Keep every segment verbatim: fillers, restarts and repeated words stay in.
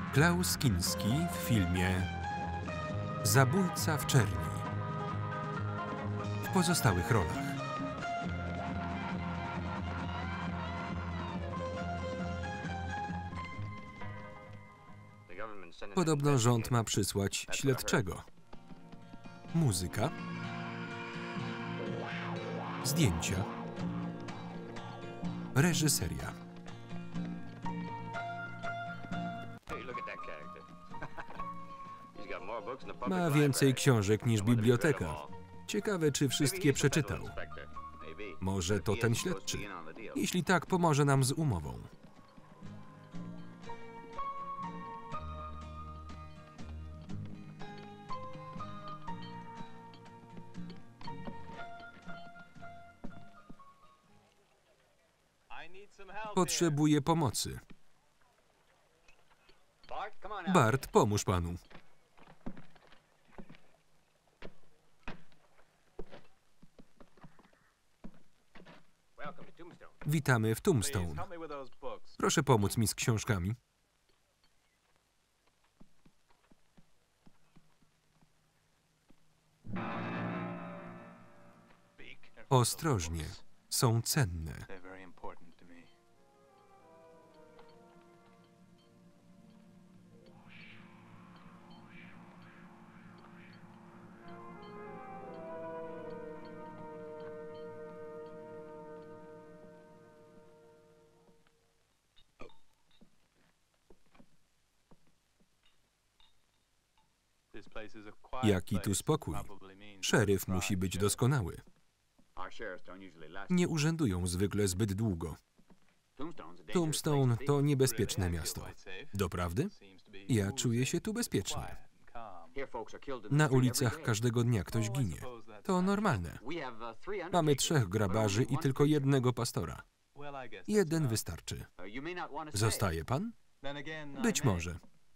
Klaus Kinski w filmie Zabójca w czerni. W pozostałych rolach podobno rząd ma przysłać śledczego. Muzyka, zdjęcia, reżyseria. Ma więcej książek niż biblioteka. Ciekawe, czy wszystkie przeczytał. Może to ten śledczy. Jeśli tak, pomoże nam z umową. Potrzebuję pomocy. Bart, pomóż panu. Witamy w Tombstone. Proszę pomóc mi z książkami. Ostrożnie. Są cenne. Jaki tu spokój. Szeryf musi być doskonały. Nie urzędują zwykle zbyt długo. Tombstone to niebezpieczne miasto. Doprawdy? Ja czuję się tu bezpiecznie. Na ulicach każdego dnia ktoś ginie. To normalne. Mamy trzech grabarzy i tylko jednego pastora. Jeden wystarczy. Zostaje pan? Być może.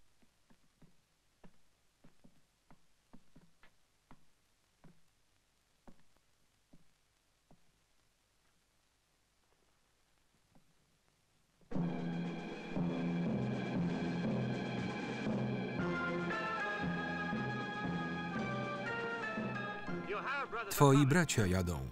Twoi bracia jadą.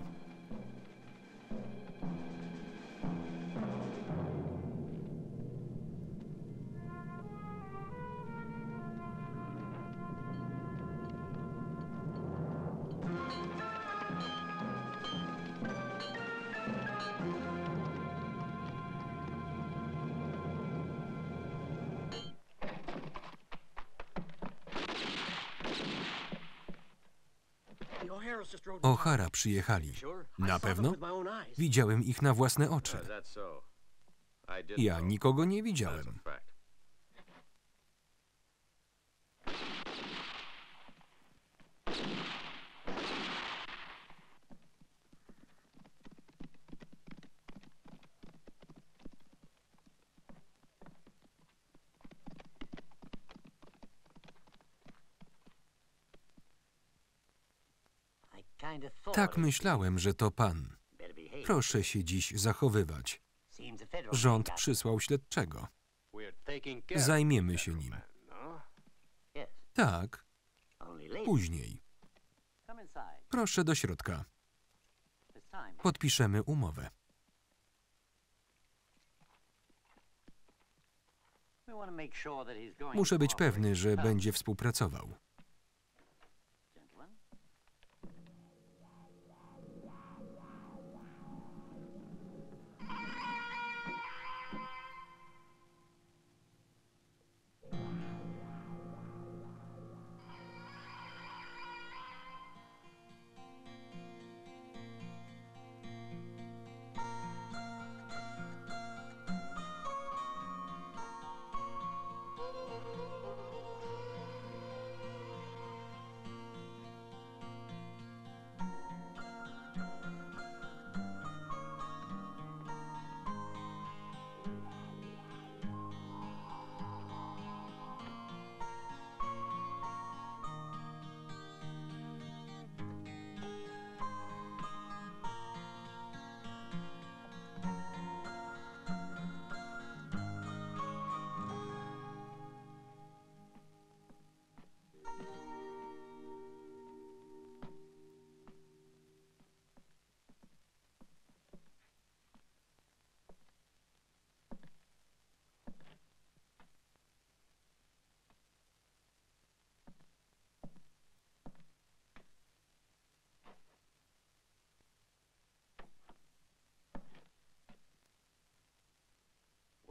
O'Hara przyjechali. Na pewno? Widziałem ich na własne oczy. Ja nikogo nie widziałem. Tak myślałem, że to pan. Proszę się dziś zachowywać. Rząd przysłał śledczego. Zajmiemy się nim. Tak. Później. Proszę do środka. Podpiszemy umowę. Muszę być pewny, że będzie współpracował.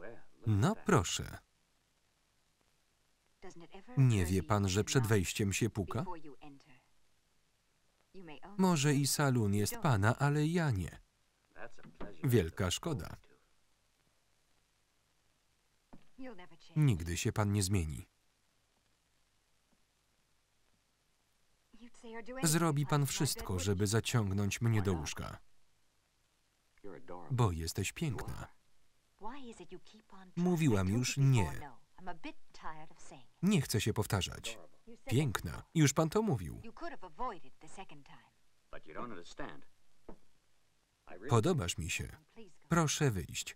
No proszę. Nie wie pan, że przed wejściem się puka? Może i salon jest pana, ale ja nie. Wielka szkoda. Nigdy się pan nie zmieni. Zrobi pan wszystko, żeby zaciągnąć mnie do łóżka. Bo jesteś piękna. Mówiłam już nie. Nie chcę się powtarzać. Piękna. Już pan to mówił. Podobasz mi się. Proszę wyjść.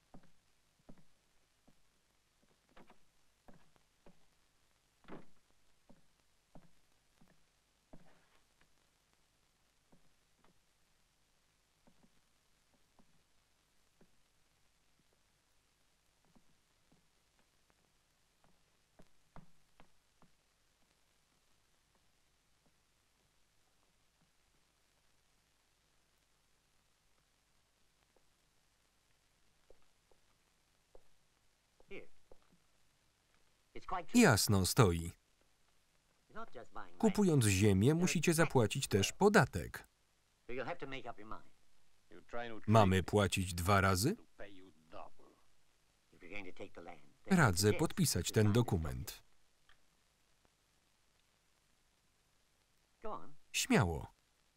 Jasno stoi. Kupując ziemię, musicie zapłacić też podatek. Mamy płacić dwa razy? Radzę podpisać ten dokument. Śmiało.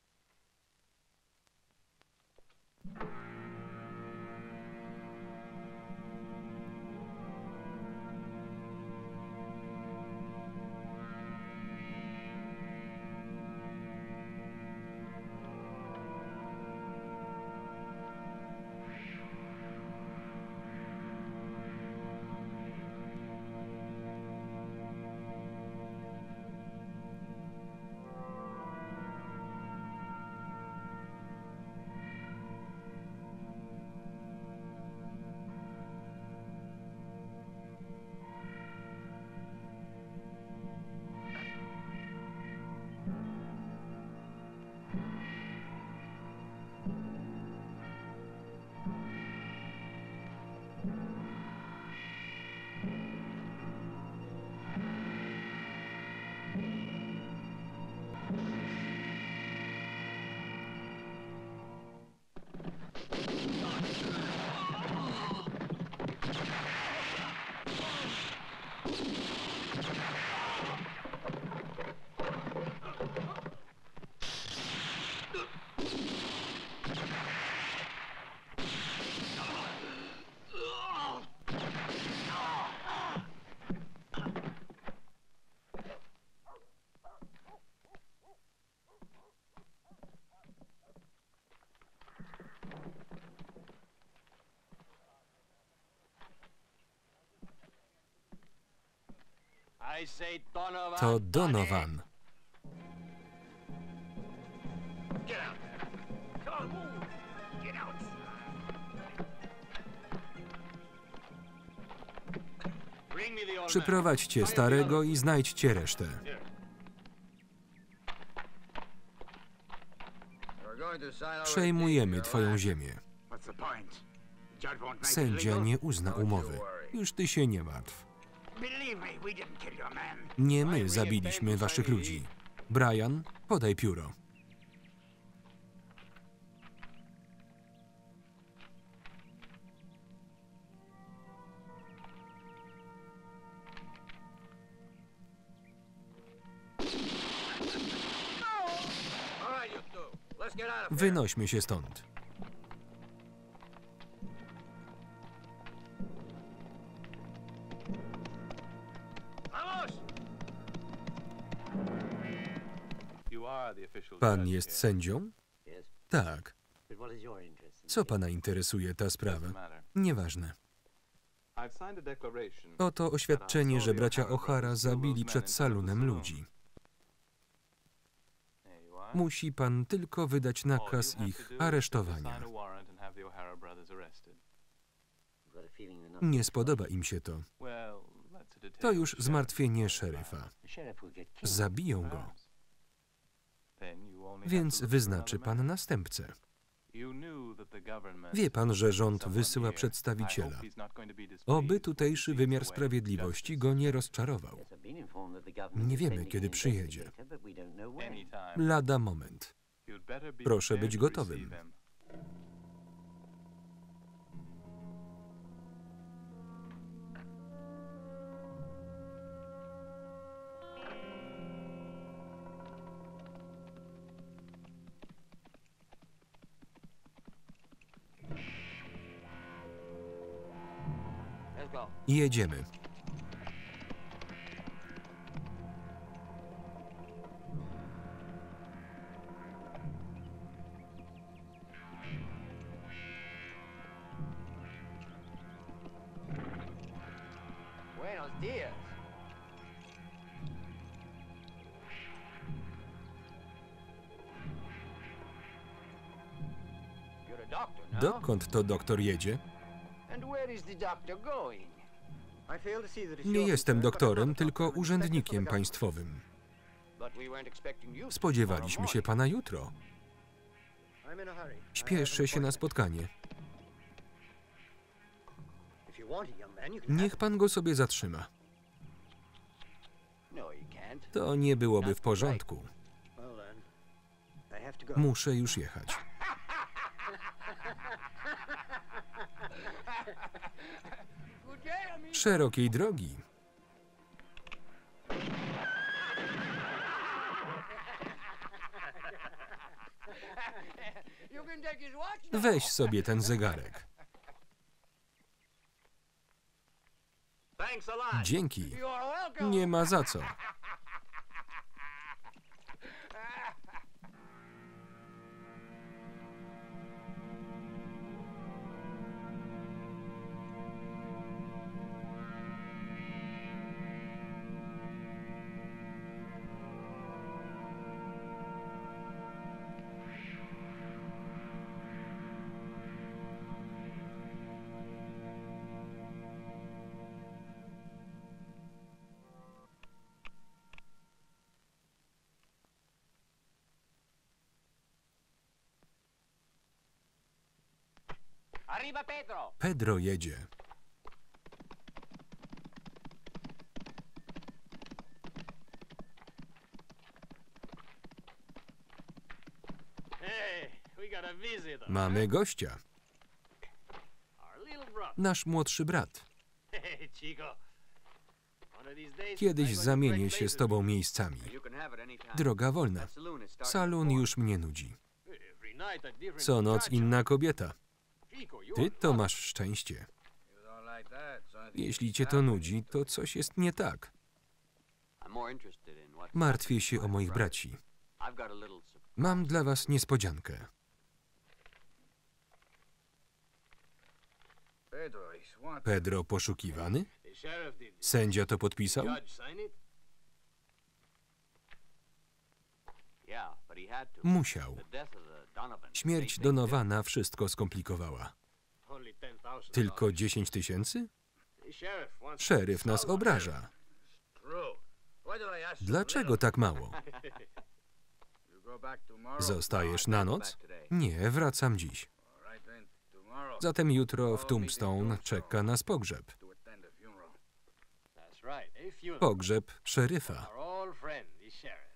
To Donovan. Przyprowadźcie starego i znajdźcie resztę. Przejmujemy twoją ziemię. Sędzia nie uzna umowy. Już ty się nie martw. Nie my zabiliśmy waszych ludzi. Brian, podaj pióro. Wynośmy się stąd. Pan jest sędzią? Tak. Co pana interesuje ta sprawa? Nieważne. Oto oświadczenie, że bracia O'Hara zabili przed salonem ludzi. Musi pan tylko wydać nakaz ich aresztowania. Nie spodoba im się to. To już zmartwienie szeryfa. Zabiją go. Więc wyznaczy pan następcę. Wie pan, że rząd wysyła przedstawiciela. Oby tutejszy wymiar sprawiedliwości go nie rozczarował. Nie wiemy, kiedy przyjedzie. Lada moment. Proszę być gotowym. Jedziemy. Buenos días. You're a doctor, no? Dokąd to doktor jedzie? And where is the doctor going? Nie jestem doktorem, tylko urzędnikiem państwowym. But we weren't expecting you. Spodziewaliśmy się pana jutro. Śpieszę się na spotkanie. Niech pan go sobie zatrzyma. No, you can't. To nie byłoby w porządku. Muszę już jechać. Szerokiej drogi. You can take his watch now. Weź sobie ten zegarek. Thanks a lot. Dzięki. You're welcome. Nie ma za co. Arriba, Pedro. Pedro jedzie. Hey, we got a visitor. Mamy gościa. Our little brother. Nasz młodszy brat. Hey, Chico. One of these days, Kiedyś I'm gonna zamienię break się z places tobą with miejscami. you. You can have it anytime. Droga wolna. That saloon is starting Salon to już mnie nudzi. form. Every night a different Co noc muchacho. inna kobieta. Chico, you're Ty to lucky. masz szczęście. Jeśli cię to nudzi, to coś jest nie tak. I'm more interested in what- Martwię się o moich braci. I've got a little surprise. Mam dla was niespodziankę. Pedro poszukiwany? The sheriff did this. Sędzia to podpisał? Judge sign it? Yeah, but he had to. Musiał. The death of the Donovan. Śmierć They- they- Donowana wszystko skomplikowała. Only ten thousand Tylko dollars. dziesięć tysięcy? The sheriff wants- Szeryf nas obraża. Dlaczego tak mało? Zostajesz na noc? Nie, wracam dziś. Zatem jutro w Tombstone czeka nas pogrzeb. That's right, a funeral. Pogrzeb szeryfa. Our old friend, the sheriff.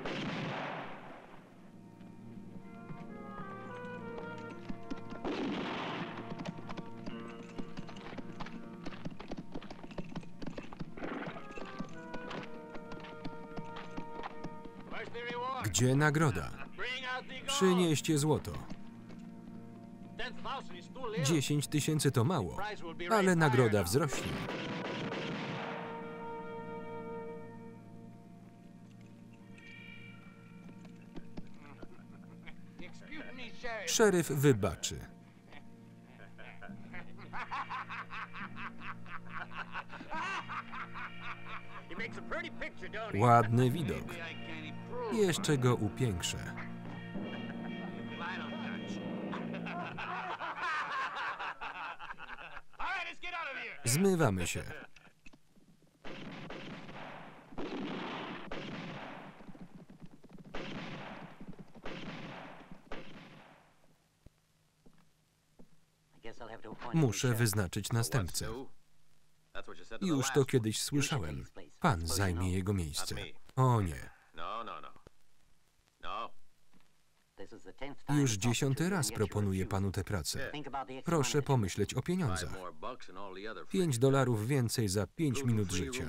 Gdzie nagroda? Przynieście złoto. Dziesięć tysięcy to mało, ale nagroda wzrośnie. Szeryf wybaczy. Ładny widok. Jeszcze go upiększę. Zmywamy się. Muszę wyznaczyć następcę. Już to kiedyś słyszałem. Pan zajmie jego miejsce. O nie. Już dziesiąty raz proponuję panu tę pracę. Proszę pomyśleć o pieniądzach. Pięć dolarów więcej za pięć minut życia.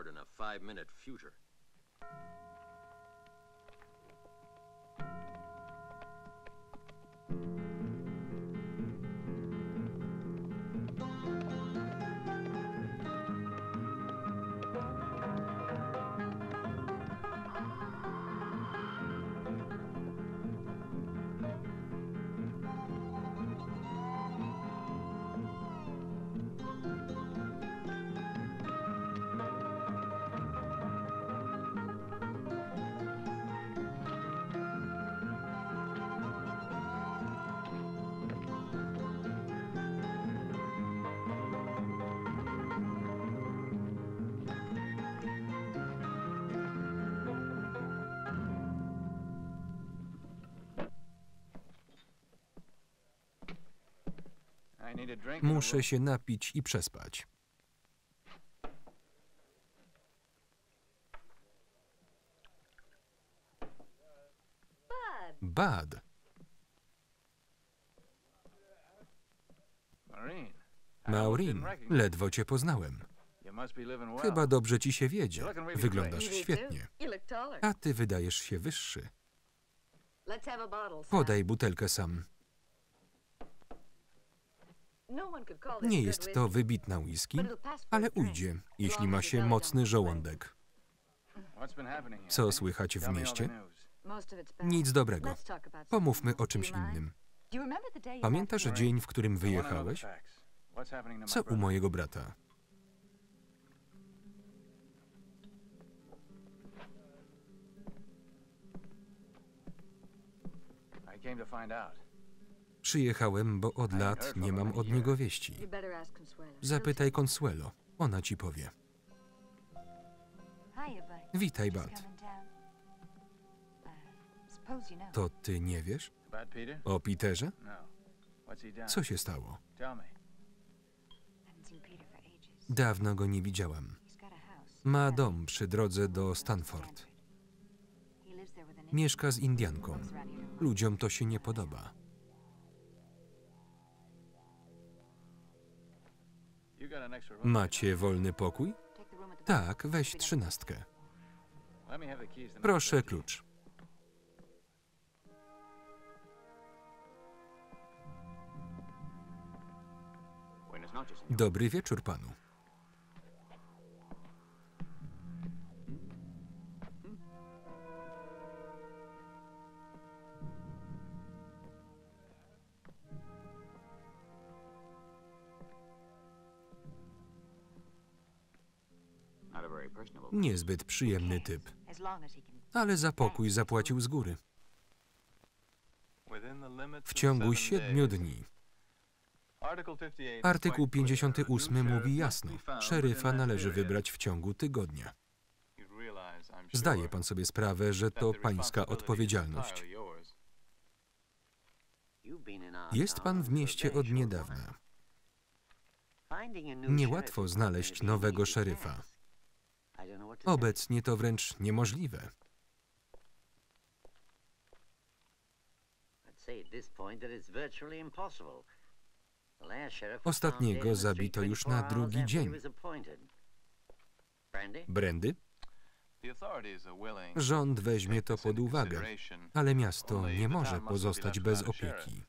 Muszę się napić i przespać. Bud. Maureen, ledwo cię poznałem. Chyba dobrze ci się wiedzie. Wyglądasz świetnie. A ty wydajesz się wyższy. Podaj butelkę, Sam. Nie jest to wybitna whisky, ale ujdzie, jeśli ma się mocny żołądek. Co słychać w mieście? Nic dobrego. Pomówmy o czymś innym. Pamiętasz dzień, w którym wyjechałeś? Co u mojego brata? Przyjechałem, bo od lat nie mam od niego wieści. Zapytaj Consuelo, ona ci powie. Witaj, Bud. To ty nie wiesz? O Peterze? Co się stało? Dawno go nie widziałam. Ma dom przy drodze do Stanford. Mieszka z Indianką. Ludziom to się nie podoba. Macie wolny pokój? Tak, weź trzynastkę. Proszę klucz. Dobry wieczór panu. Niezbyt przyjemny typ, ale za pokój zapłacił z góry. W ciągu siedmiu dni. Artykuł pięćdziesiąty ósmy mówi jasno, szeryfa należy wybrać w ciągu tygodnia. Zdaje pan sobie sprawę, że to pańska odpowiedzialność. Jest pan w mieście od niedawna. Niełatwo znaleźć nowego szeryfa. Obecnie to wręcz niemożliwe. Ostatniego zabito już na drugi dzień. Brandy? Rząd weźmie to pod uwagę, ale miasto nie może pozostać bez opieki.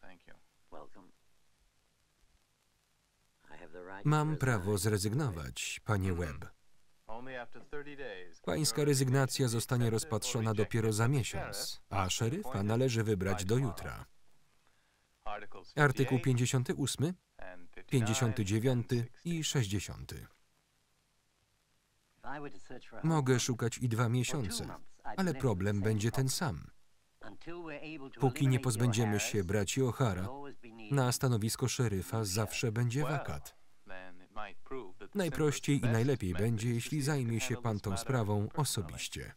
Mam prawo zrezygnować, panie Webb. Pańska rezygnacja zostanie rozpatrzona dopiero za miesiąc, a szeryfa należy wybrać do jutra. Artykuł pięćdziesiąty ósmy, pięćdziesiąty dziewiąty i sześćdziesiąty. Mogę szukać i dwa miesiące, ale problem będzie ten sam. Póki nie pozbędziemy się braci O'Hara, na stanowisko szeryfa zawsze będzie wakat. Najprościej i najlepiej będzie, jeśli zajmie się pan tą sprawą osobiście.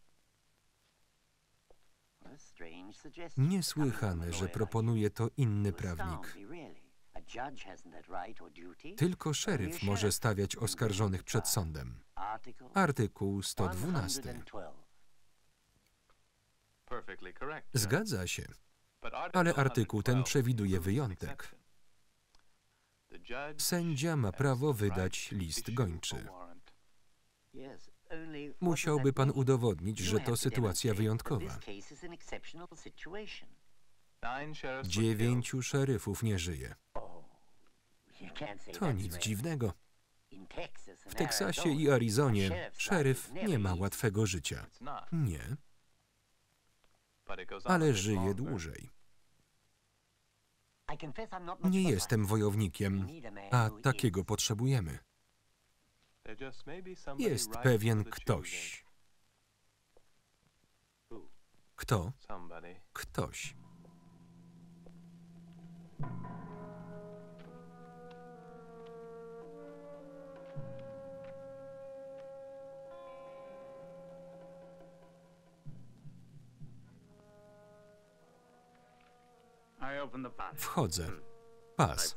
Niesłychane, że proponuje to inny prawnik. Tylko szeryf może stawiać oskarżonych przed sądem. Artykuł sto dwunasty. Zgadza się, ale artykuł ten przewiduje wyjątek. Sędzia ma prawo wydać list gończy. Musiałby pan udowodnić, że to sytuacja wyjątkowa. Dziewięciu szeryfów nie żyje. To nic dziwnego. W Teksasie i Arizonie szeryf nie ma łatwego życia. Nie. Ale żyje dłużej. Nie jestem wojownikiem, a takiego potrzebujemy. Jest pewien ktoś. Kto? Ktoś. Wchodzę. Pas.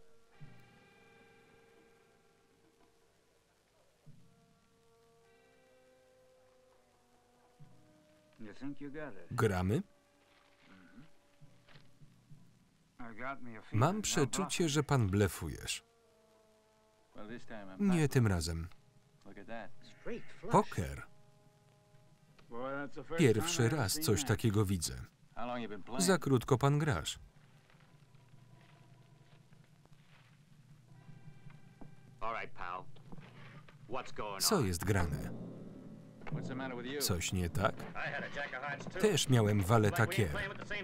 Gramy? Mam przeczucie, że pan blefujesz. Nie tym razem. Poker. Pierwszy raz coś takiego widzę. Za krótko pan grasz. Co jest grane? Coś nie tak? Też miałem waleta kier.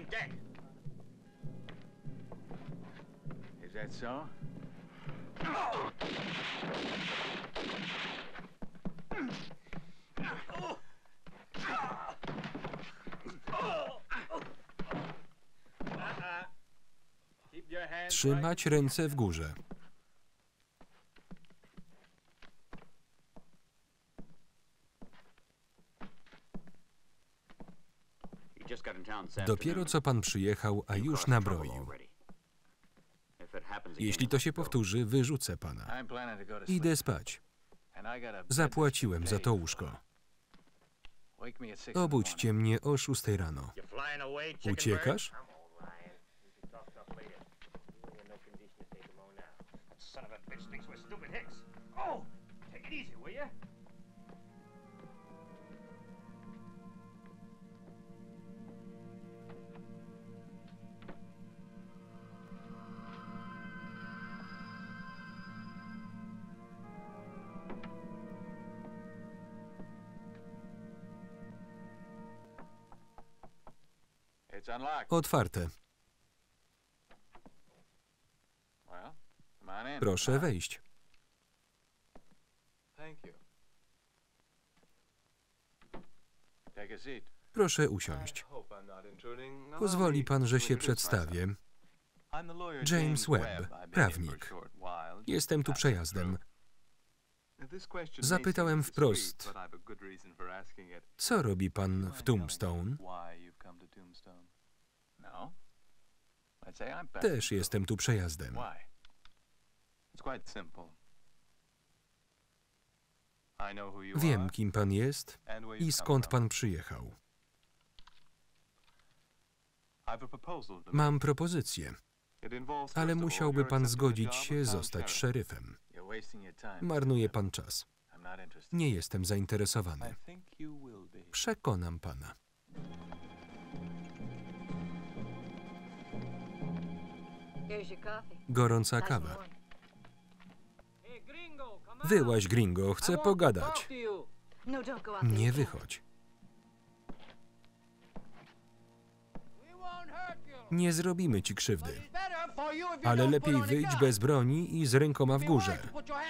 Trzymać ręce w górze. Dopiero co pan przyjechał, a już nabroił. Jeśli to się powtórzy, wyrzucę pana. Idę spać. Zapłaciłem za to łóżko. Obudźcie mnie o szóstej rano. Uciekasz? Otwarte. Proszę wejść. Proszę usiąść. Pozwoli pan, że się przedstawię. James Webb, prawnik. Jestem tu przejazdem. Zapytałem wprost, co robi pan w Tombstone? Też jestem tu przejazdem. Wiem, kim pan jest i skąd pan przyjechał. Mam propozycję, ale musiałby pan zgodzić się zostać szeryfem. Marnuje pan czas. Nie jestem zainteresowany. Przekonam pana. Gorąca kawa. Wyłaź, gringo, chcę pogadać. Nie wychodź. Nie zrobimy ci krzywdy. Ale lepiej wyjdź bez broni i z rękoma w górze.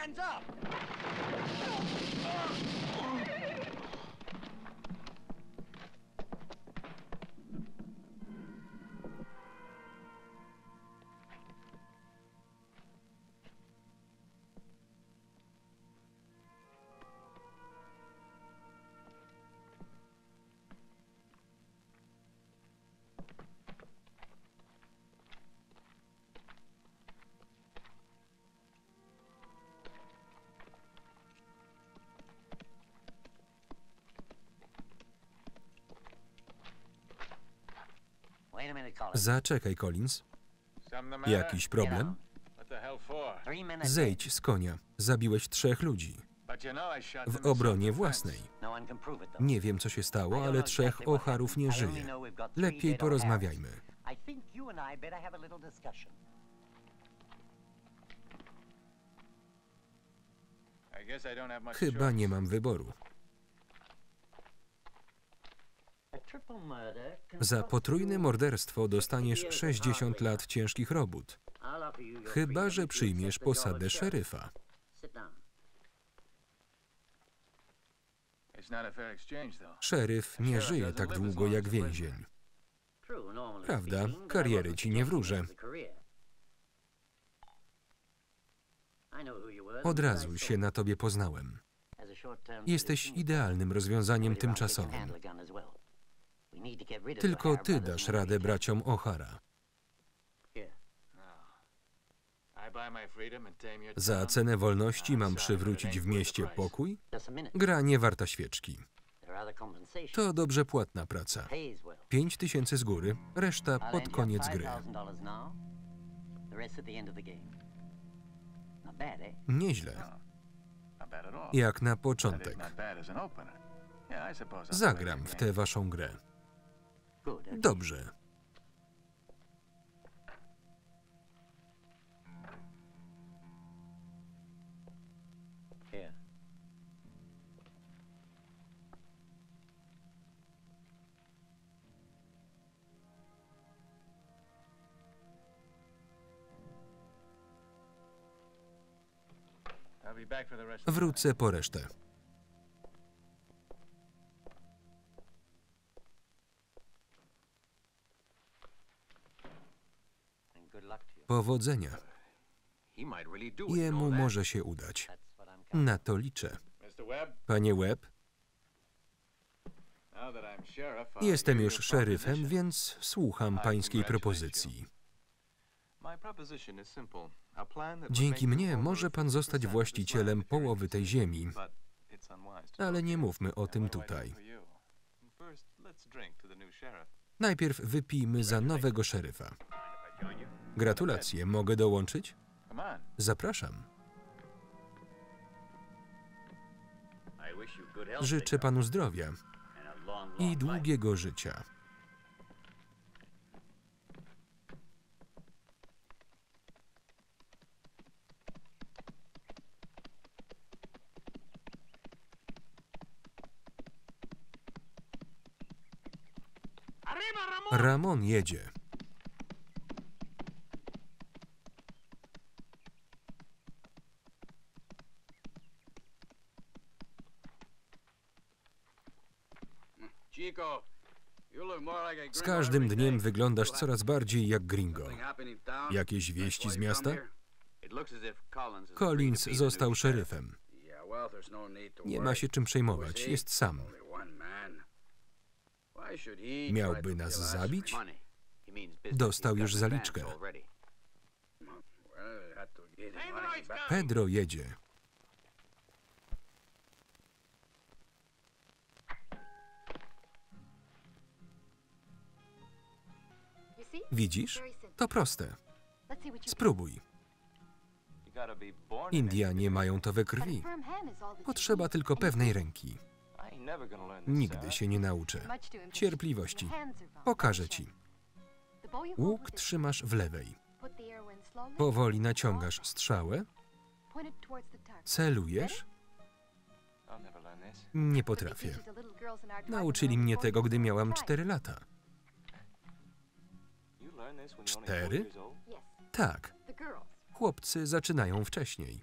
Zaczekaj, Collins. Jakiś problem? Zejdź z konia. Zabiłeś trzech ludzi. W obronie własnej. Nie wiem, co się stało, ale trzech O'Harów nie żyje. Lepiej porozmawiajmy. Chyba nie mam wyboru. Za potrójne morderstwo dostaniesz sześćdziesiąt lat ciężkich robót. Chyba że przyjmiesz posadę szeryfa. Szeryf nie żyje tak długo jak więzień. Prawda, kariery ci nie wróżę. Od razu się na tobie poznałem. Jesteś idealnym rozwiązaniem tymczasowym. Tylko ty dasz radę braciom O'Hara. Za cenę wolności mam przywrócić w mieście pokój? Gra nie warta świeczki. To dobrze płatna praca. Pięć tysięcy z góry, reszta pod koniec gry. Nieźle. Jak na początek. Zagram w tę waszą grę. Dobrze. Wrócę po resztę. Powodzenia. Jemu może się udać. Na to liczę. Panie Webb? Jestem już szeryfem, więc słucham pańskiej propozycji. Dzięki mnie może pan zostać właścicielem połowy tej ziemi, ale nie mówmy o tym tutaj. Najpierw wypijmy za nowego szeryfa. Gratulacje, mogę dołączyć? Zapraszam. Życzę panu zdrowia i długiego życia. Ramon jedzie. Z każdym dniem wyglądasz coraz bardziej jak gringo. Jakieś wieści z miasta? Collins został szeryfem. Nie ma się czym przejmować, jest sam. Miałby nas zabić? Dostał już zaliczkę. Pedro jedzie. Widzisz? To proste. Spróbuj. Indianie mają to we krwi. Potrzeba tylko pewnej ręki. Nigdy się nie nauczę. Cierpliwości. Pokażę ci. Łuk trzymasz w lewej. Powoli naciągasz strzałę. Celujesz. Nie potrafię. Nauczyli mnie tego, gdy miałam cztery lata. Cztery? Tak. Chłopcy zaczynają wcześniej.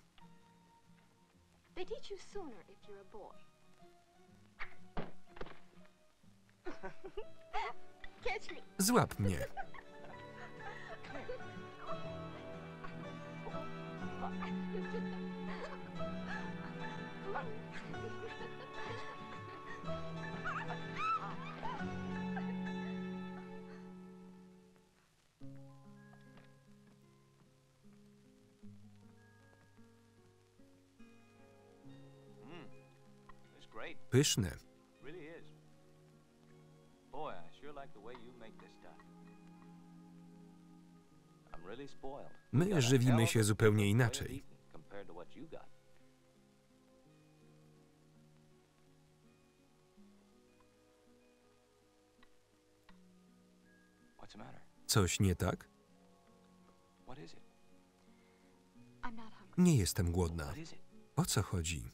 Złap mnie. Pyszne. My żywimy się zupełnie inaczej. Coś nie tak? Nie jestem głodna. O co chodzi?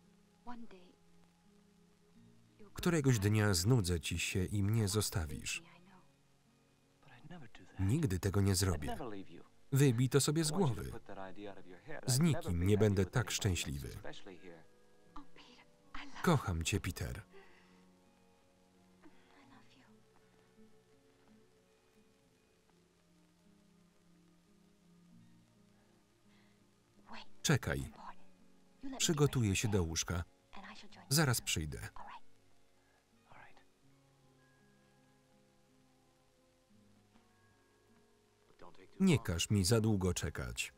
Któregoś dnia znudzę ci się i mnie zostawisz. Nigdy tego nie zrobię. Wybij to sobie z głowy. Z nikim nie będę tak szczęśliwy. Kocham cię, Peter. Czekaj. Przygotuję się do łóżka. Zaraz przyjdę. Nie każ mi za długo czekać.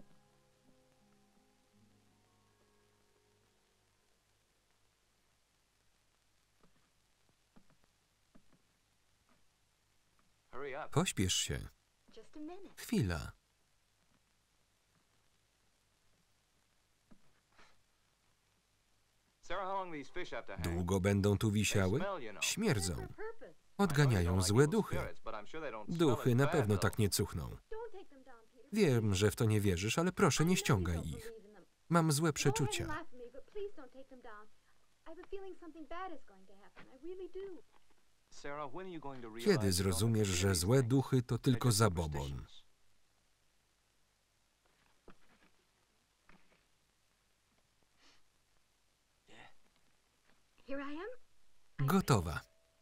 Pośpiesz się. Chwila. Długo będą tu wisiały? Śmierdzą. Odganiają złe duchy. Duchy na pewno tak nie cuchną. Wiem, że w to nie wierzysz, ale proszę, nie ściągaj ich. Mam złe przeczucia. Kiedy zrozumiesz, że złe duchy to tylko zabobon? Gotowa.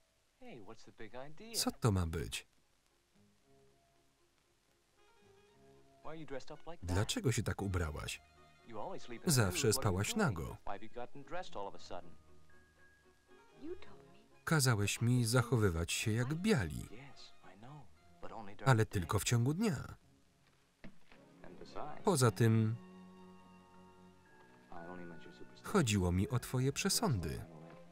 Co to ma być? Dlaczego się tak ubrałaś? Zawsze spałaś nago. Kazałeś mi zachowywać się jak biali. Ale tylko w ciągu dnia. Poza tym chodziło mi o twoje przesądy.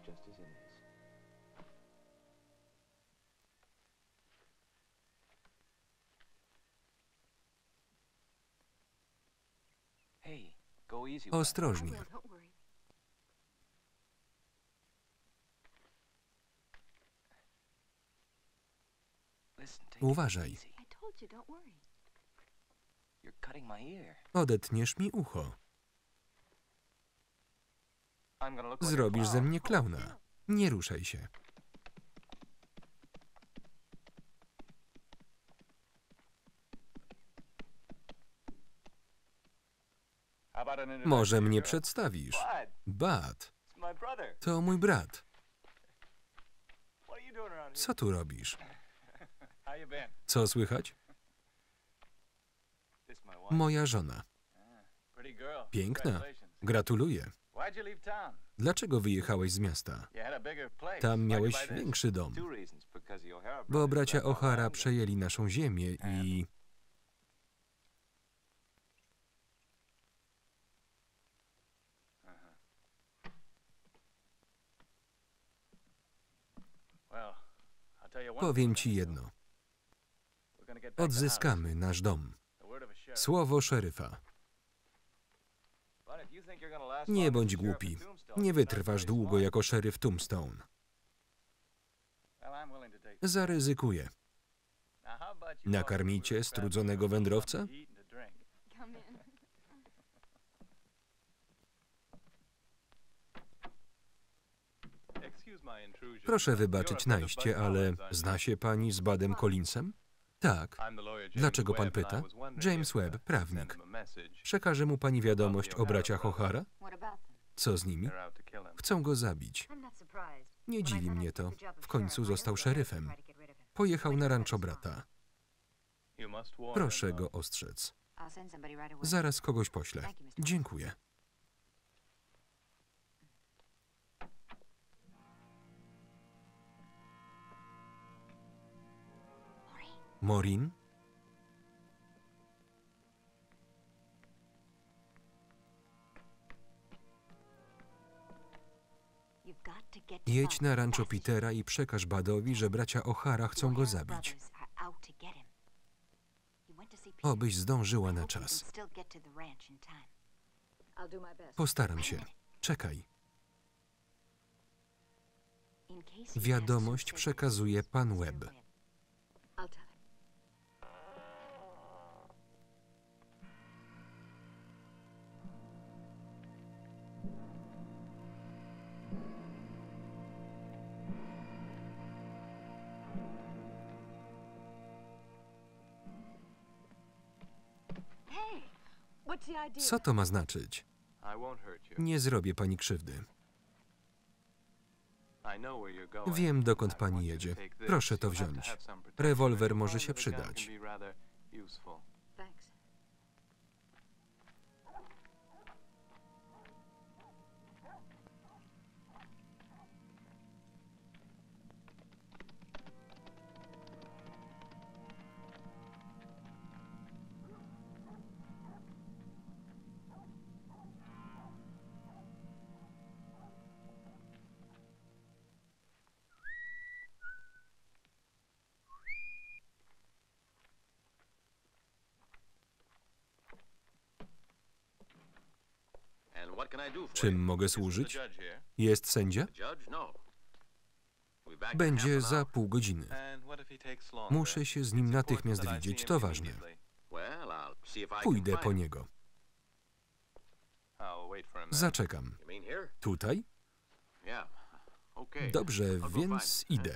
Ostrożnie. Uważaj. Odetniesz mi ucho. Zrobisz ze mnie klauna. Nie ruszaj się. Może mnie przedstawisz? Bud. To mój brat. Co tu robisz? Co słychać? Moja żona. Piękna. Gratuluję. Dlaczego wyjechałeś z miasta? Tam miałeś większy dom. Bo bracia O'Hara przejęli naszą ziemię i... Powiem ci jedno. Odzyskamy nasz dom. Słowo szeryfa. Nie bądź głupi. Nie wytrwasz długo jako szeryf Tombstone. Zaryzykuję. Nakarmicie strudzonego wędrowca? Proszę wybaczyć najście, ale zna się pani z Budem Collinsem? Tak. Dlaczego pan pyta? James Webb, prawnik. Przekaże mu pani wiadomość o braciach O'Hara? Co z nimi? Chcą go zabić. Nie dziwi mnie to. W końcu został szeryfem. Pojechał na rancho brata. Proszę go ostrzec. Zaraz kogoś poślę. Dziękuję. Maureen? Jedź na rancho Petera i przekaż Budowi, że bracia O'Hara chcą go zabić. Obyś zdążyła na czas. Postaram się. Czekaj. Wiadomość przekazuje pan Webb. Co to ma znaczyć? Nie zrobię pani krzywdy. Wiem, dokąd pani jedzie. Proszę to wziąć. Rewolwer może się przydać. Czym mogę służyć? Jest sędzia? Będzie za pół godziny. Muszę się z nim natychmiast widzieć, to ważne. Pójdę po niego. Zaczekam. Tutaj? Dobrze, więc idę.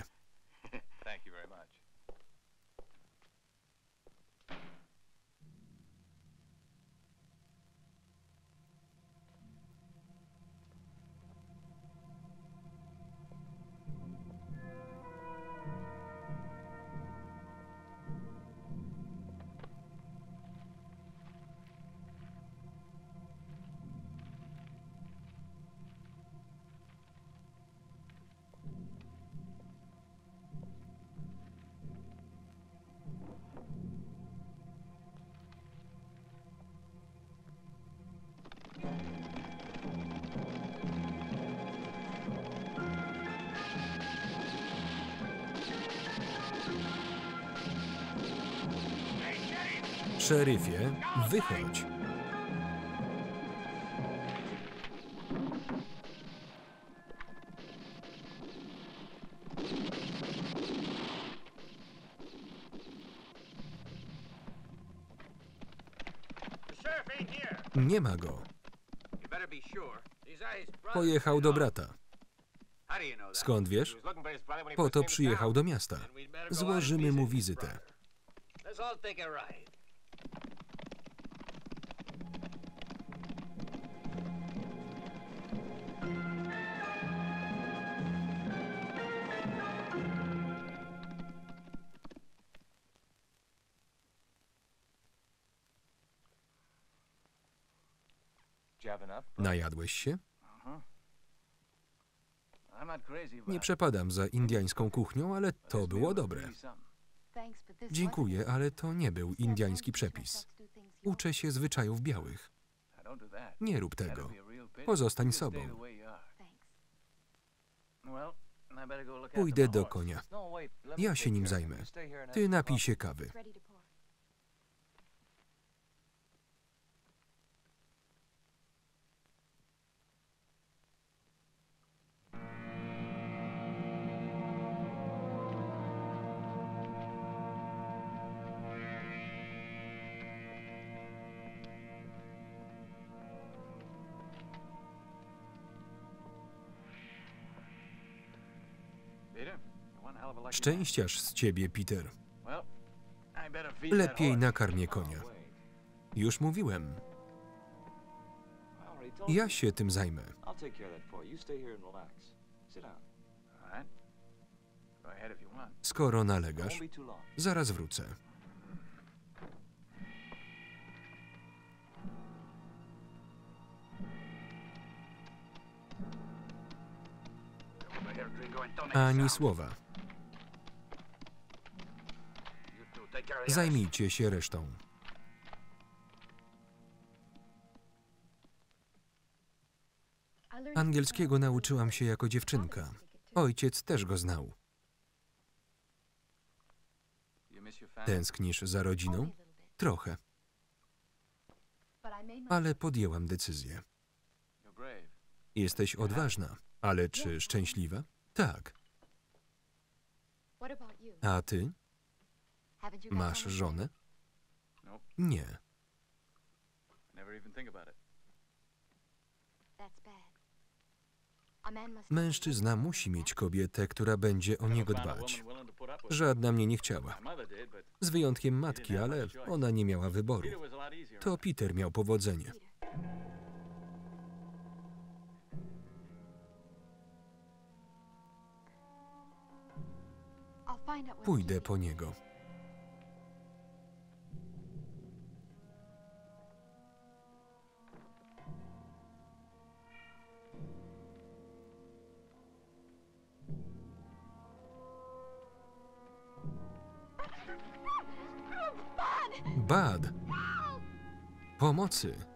Szeryfie, wychodź. Nie ma go. Pojechał do brata. Skąd wiesz? Po to przyjechał do miasta. Złożymy mu wizytę. Najadłeś się? Nie przepadam za indyjską kuchnią, ale to było dobre. Dziękuję, ale to nie był indyjski przepis. Uczę się zwyczajów białych. Nie rób tego. Pozostań sobą. Pójdę do konia. Ja się nim zajmę. Ty napij się kawy. Szczęściarz z ciebie, Peter. Lepiej nakarmię konia. Już mówiłem. Ja się tym zajmę. Skoro nalegasz, zaraz wrócę. Ani słowa. Zajmijcie się resztą. Angielskiego nauczyłam się jako dziewczynka. Ojciec też go znał. Tęsknisz za rodziną? Trochę. Ale podjęłam decyzję. Jesteś odważna, ale czy szczęśliwa? Tak. A ty? Masz żonę? Nie. Mężczyzna musi mieć kobietę, która będzie o niego dbać. Żadna mnie nie chciała. Z wyjątkiem matki, ale ona nie miała wyboru. To Peter miał powodzenie. Pójdę po niego. Bud! Pomocy!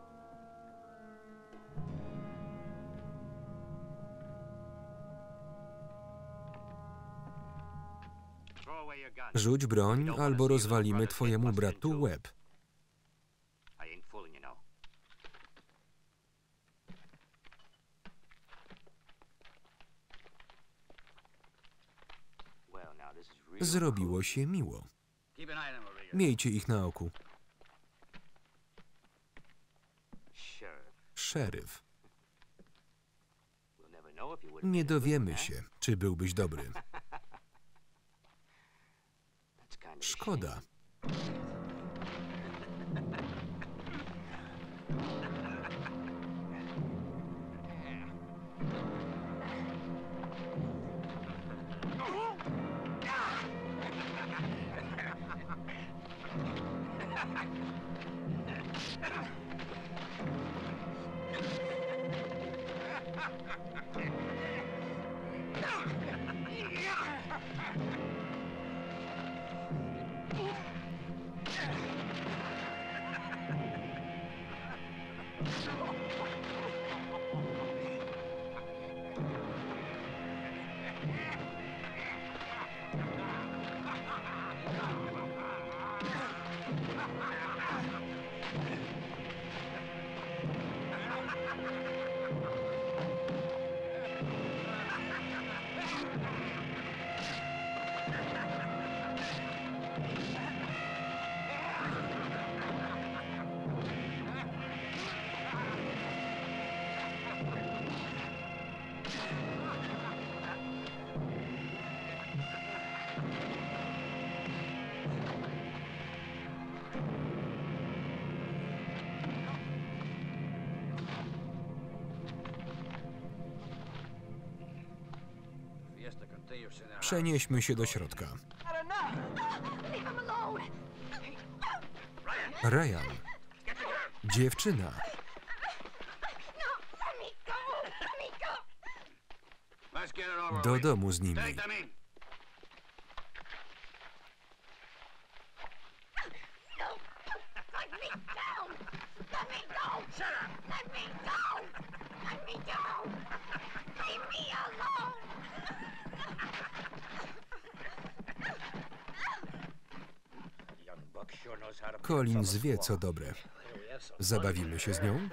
Rzuć broń, albo rozwalimy twojemu bratu łeb. Zrobiło się miło. Miejcie ich na oku. Szeryf. Nie dowiemy się, czy byłbyś dobry. Szkoda. Przenieśmy się do środka. Ryan. Dziewczyna. Do domu z nimi. Collins wie, co dobre. Zabawimy się z nią?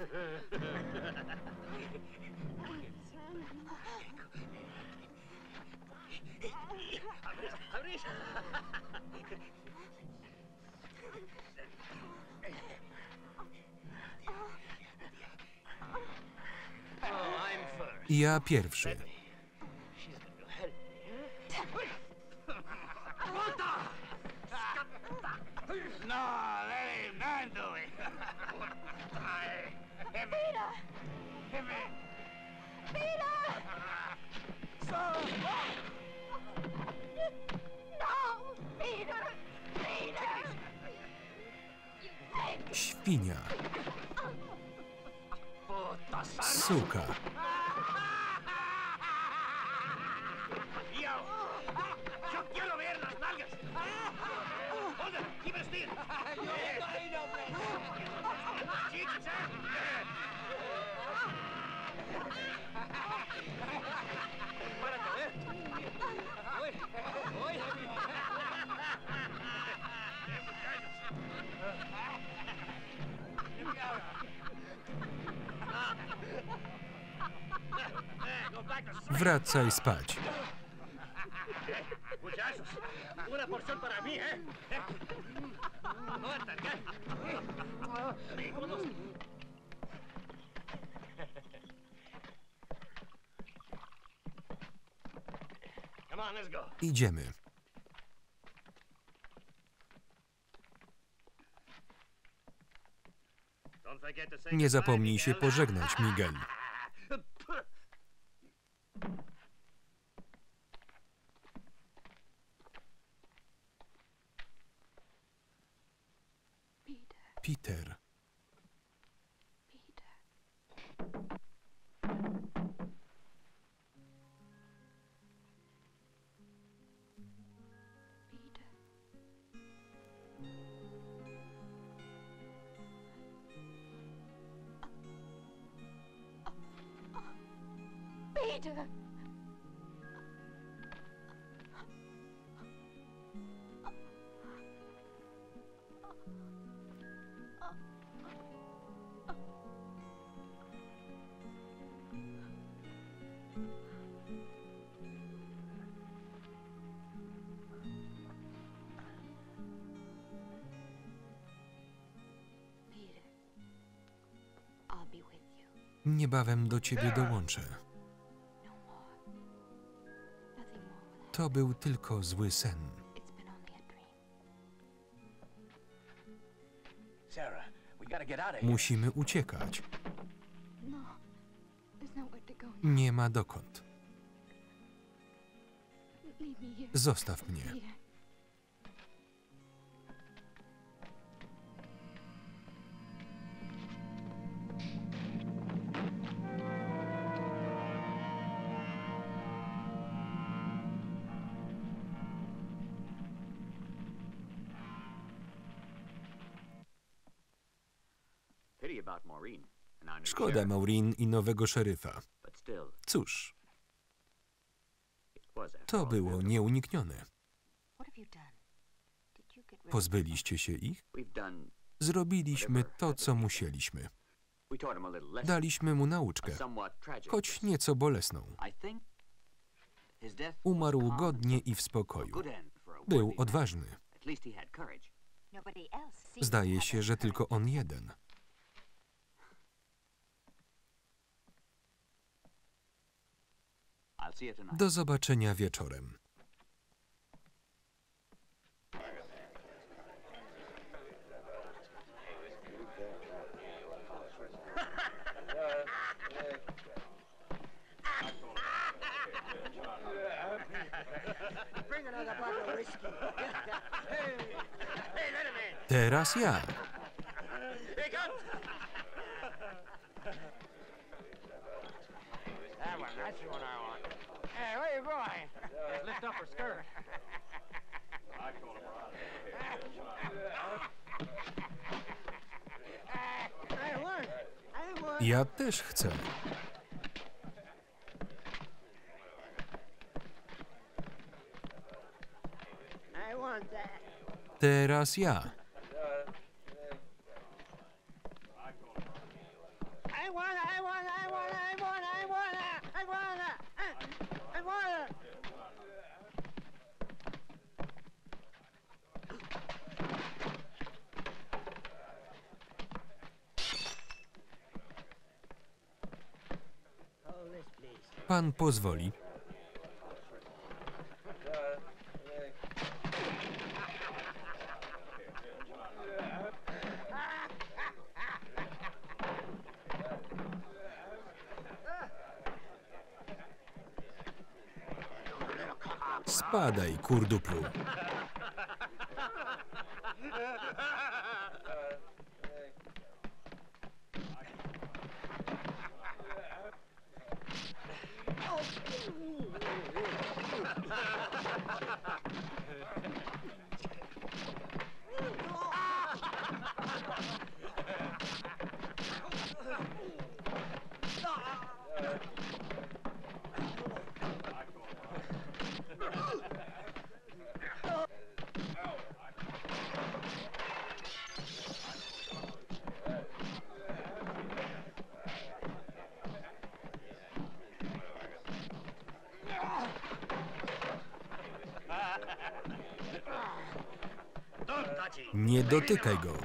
Ja pierwszy. Świnia. Suka. Wracaj spać. Idziemy. Nie zapomnij się pożegnać, Miguel. Peter. Peter! Niebawem do ciebie dołączę. To był tylko zły sen. Musimy uciekać. Nie ma dokąd. Zostaw mnie. Szkoda Maureen i nowego szeryfa. Cóż, to było nieuniknione. Pozbyliście się ich? Zrobiliśmy to, co musieliśmy. Daliśmy mu nauczkę, choć nieco bolesną. Umarł godnie i w spokoju. Był odważny. Zdaje się, że tylko on jeden. Do zobaczenia wieczorem. Teraz ja. Ja też chcę. Teraz ja. Pan pozwoli. Spadaj, kurduplu. Nie dotykaj go.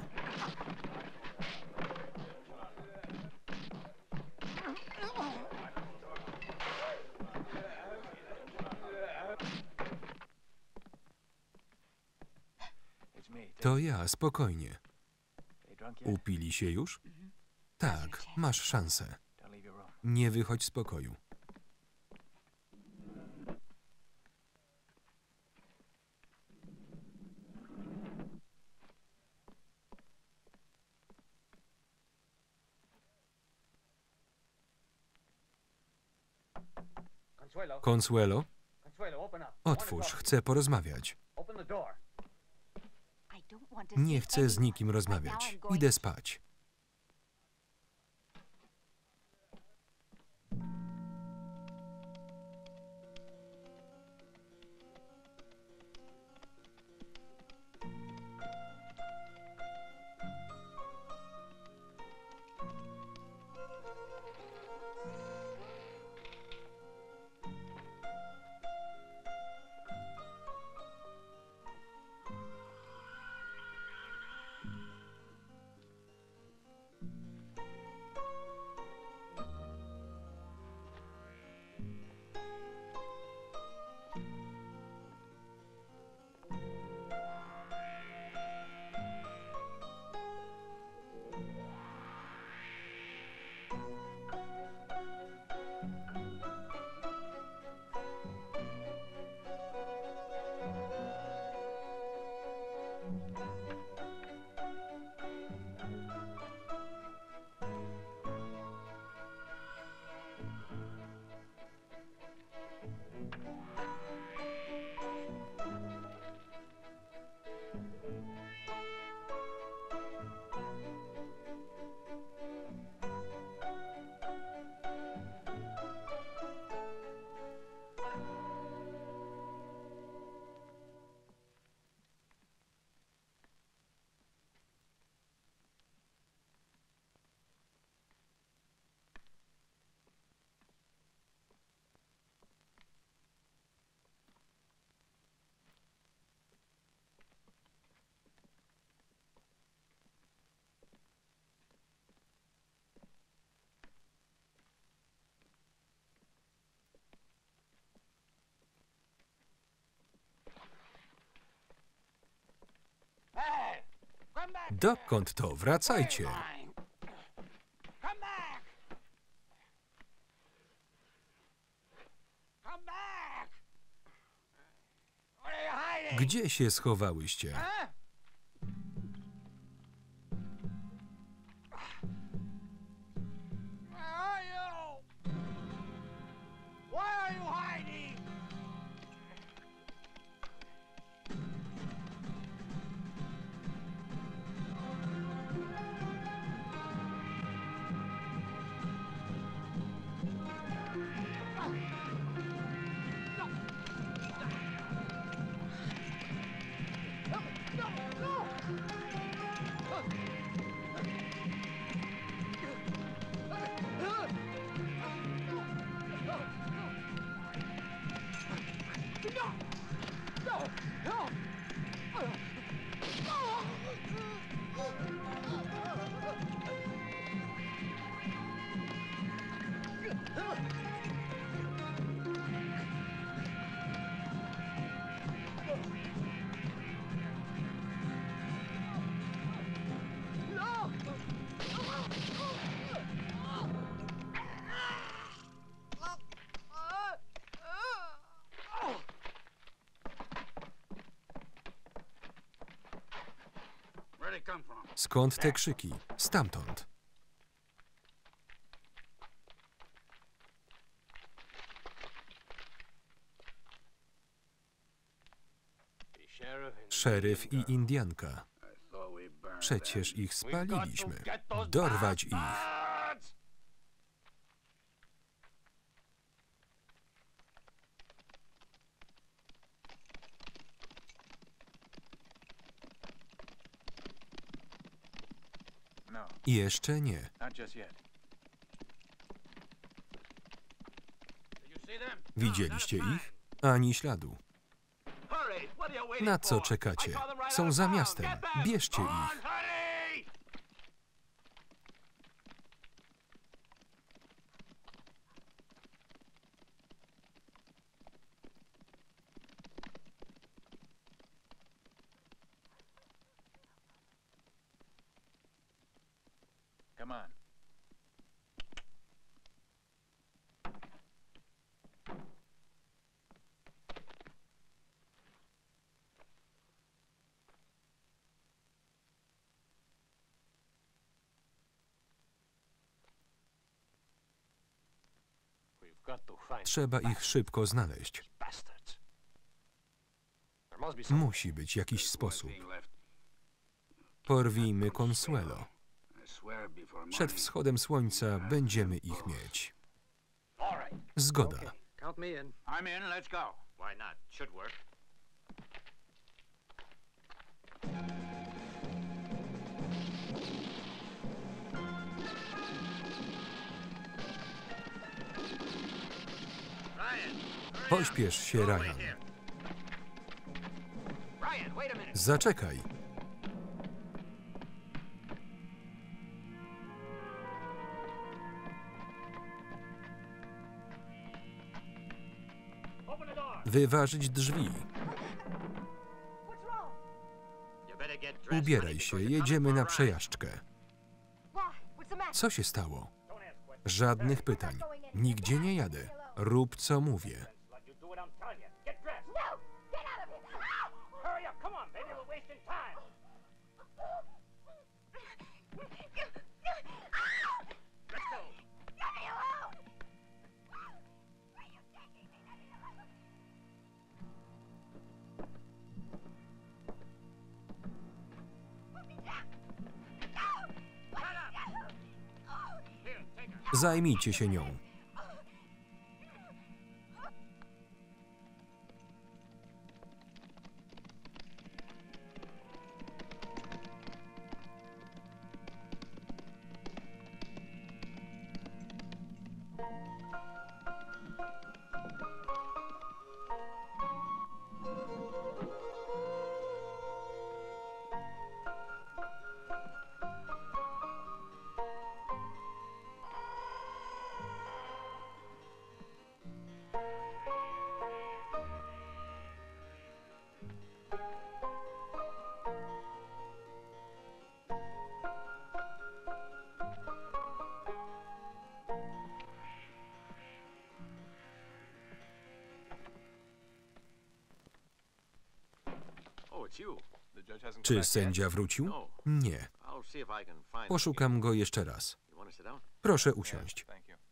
To ja, spokojnie. Upili się już? Tak, masz szansę. Nie wychodź z pokoju. Consuelo? Otwórz, chcę porozmawiać. Nie chcę z nikim rozmawiać. Idę spać. Dokąd to? Wracajcie. Gdzie się schowałyście? Skąd te krzyki? Stamtąd. Szeryf i Indianka. Przecież ich spaliliśmy. Dorwać ich. Jeszcze nie. Widzieliście ich? Ani śladu. Na co czekacie? Są za miastem. Bierzcie ich. Come on. Trzeba ich szybko znaleźć. Musi być jakiś sposób. Porwijmy Consuelo. Przed wschodem słońca będziemy ich mieć. Zgoda. Pośpiesz się, Ryan. Zaczekaj. Wyważyć drzwi. Ubieraj się, jedziemy na przejażdżkę. Co się stało? Żadnych pytań. Nigdzie nie jadę. Rób, co mówię. Zajmijcie się nią. Czy sędzia wrócił? Nie. Poszukam go jeszcze raz. Proszę usiąść.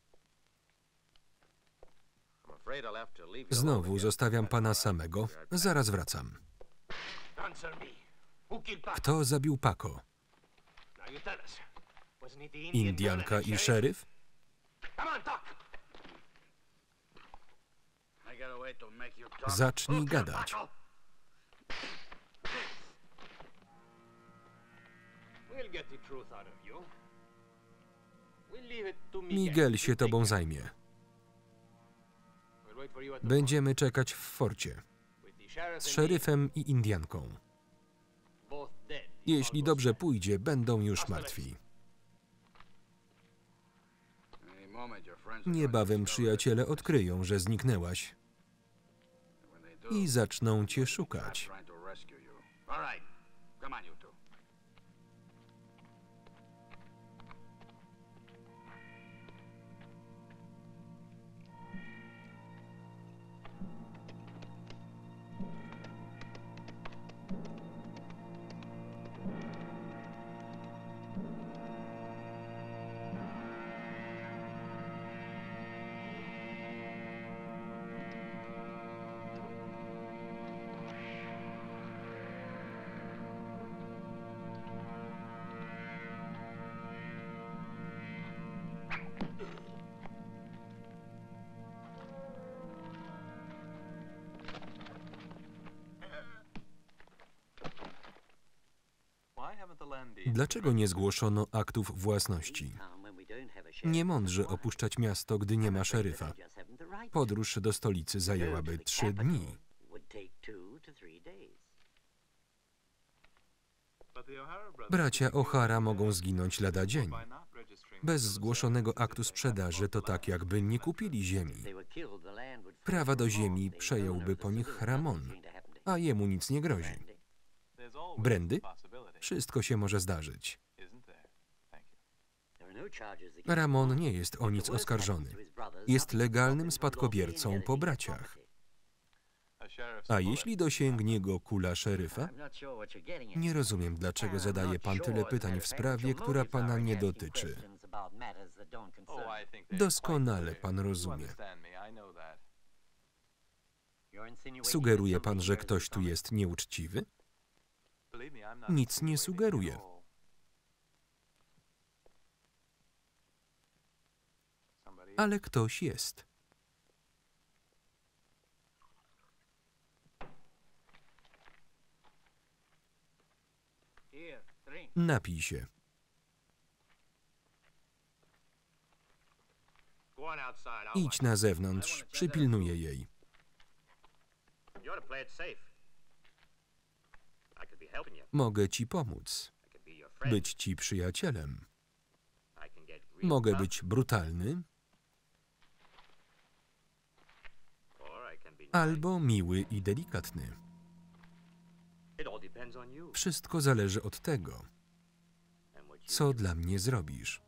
Znowu zostawiam pana samego. Zaraz wracam. Kto zabił Paco? Indianka i szeryf? Zacznij gadać. Miguel się tobą zajmie. Będziemy czekać w forcie. Z szeryfem i Indianką. Jeśli dobrze pójdzie, będą już martwi. Niebawem przyjaciele odkryją, że zniknęłaś i zaczną cię szukać. Dlaczego nie zgłoszono aktów własności? Nie mądrze opuszczać miasto, gdy nie ma szeryfa. Podróż do stolicy zajęłaby trzy dni. Bracia O'Hara mogą zginąć lada dzień. Bez zgłoszonego aktu sprzedaży to tak, jakby nie kupili ziemi. Prawa do ziemi przejąłby po nich Ramon, a jemu nic nie grozi. Brandy? Wszystko się może zdarzyć. Ramon nie jest o nic oskarżony. Jest legalnym spadkobiercą po braciach. A jeśli dosięgnie go kula szeryfa? Nie rozumiem, dlaczego zadaje pan tyle pytań w sprawie, która pana nie dotyczy. Doskonale pan rozumie. Sugeruje pan, że ktoś tu jest nieuczciwy? Nic nie sugeruję. Ale ktoś jest. Napij się. Idź na zewnątrz, przypilnuję jej. Mogę ci pomóc. Być ci przyjacielem. Mogę być brutalny. Albo miły i delikatny. Wszystko zależy od tego, co dla mnie zrobisz.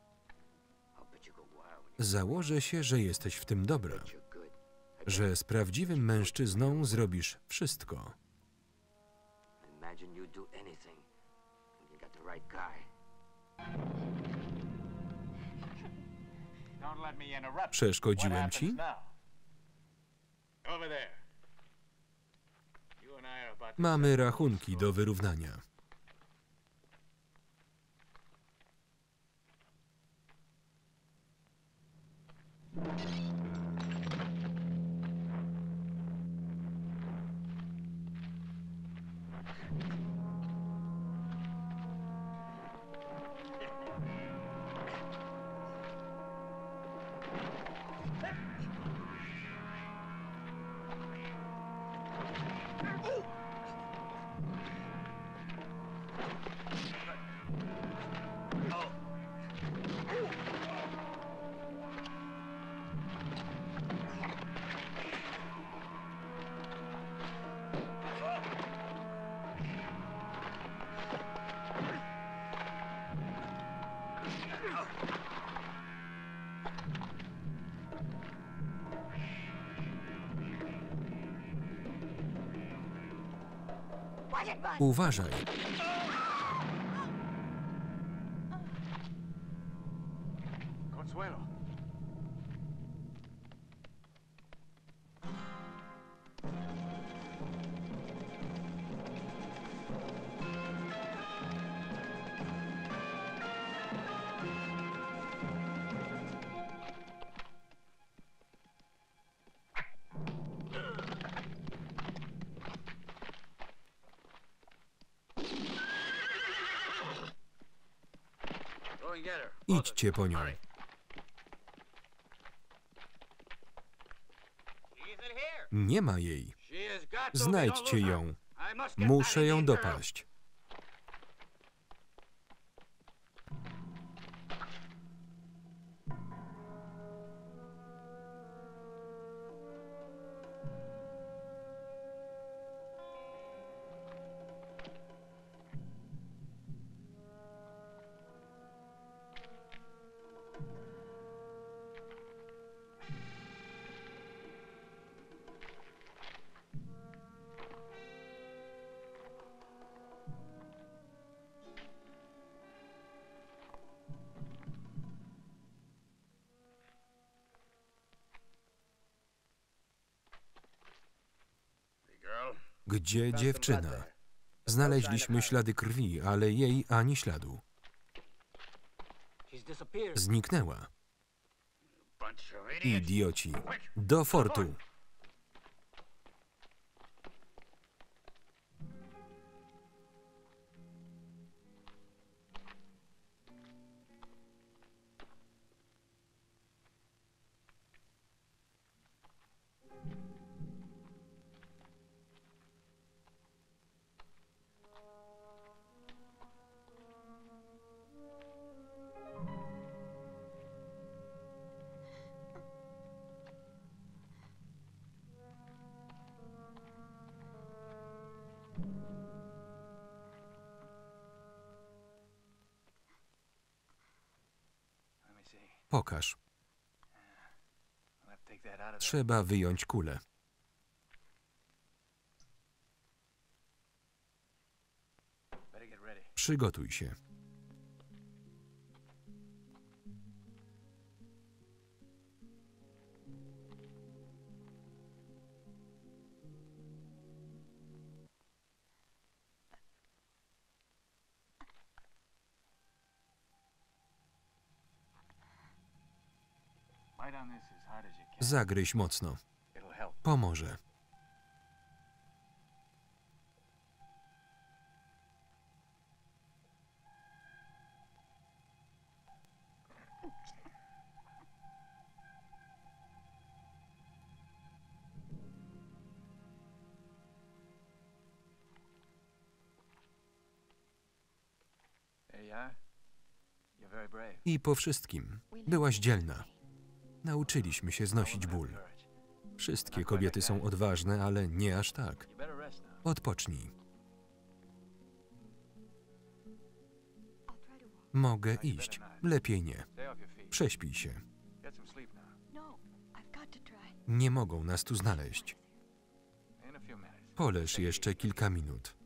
Założę się, że jesteś w tym dobra, że z prawdziwym mężczyzną zrobisz wszystko. Przeszkodziłem ci? Mamy rachunki do wyrównania. Uważaj. Consuelo. Idźcie po nią. Nie ma jej. Znajdźcie ją. Muszę ją dopaść. Gdzie dziewczyna? Znaleźliśmy ślady krwi, ale jej ani śladu. Zniknęła. Idioci. Do fortu. Pokaż. I'll have to take that out of there. Trzeba wyjąć kulę. Better get ready. Przygotuj się. Bite on this as hard as you can. Zagryź mocno. It'll help. Pomoże. There you are. You're very brave. I po wszystkim. Byłaś dzielna. Nauczyliśmy się znosić ból. Wszystkie kobiety są odważne, ale nie aż tak. You better rest now. Odpocznij. Mogę iść. Lepiej nie. Stay off your feet. Prześpij się. Get some sleep now. Nie mogą nas tu znaleźć. In a few minutes. Poleż jeszcze kilka minut.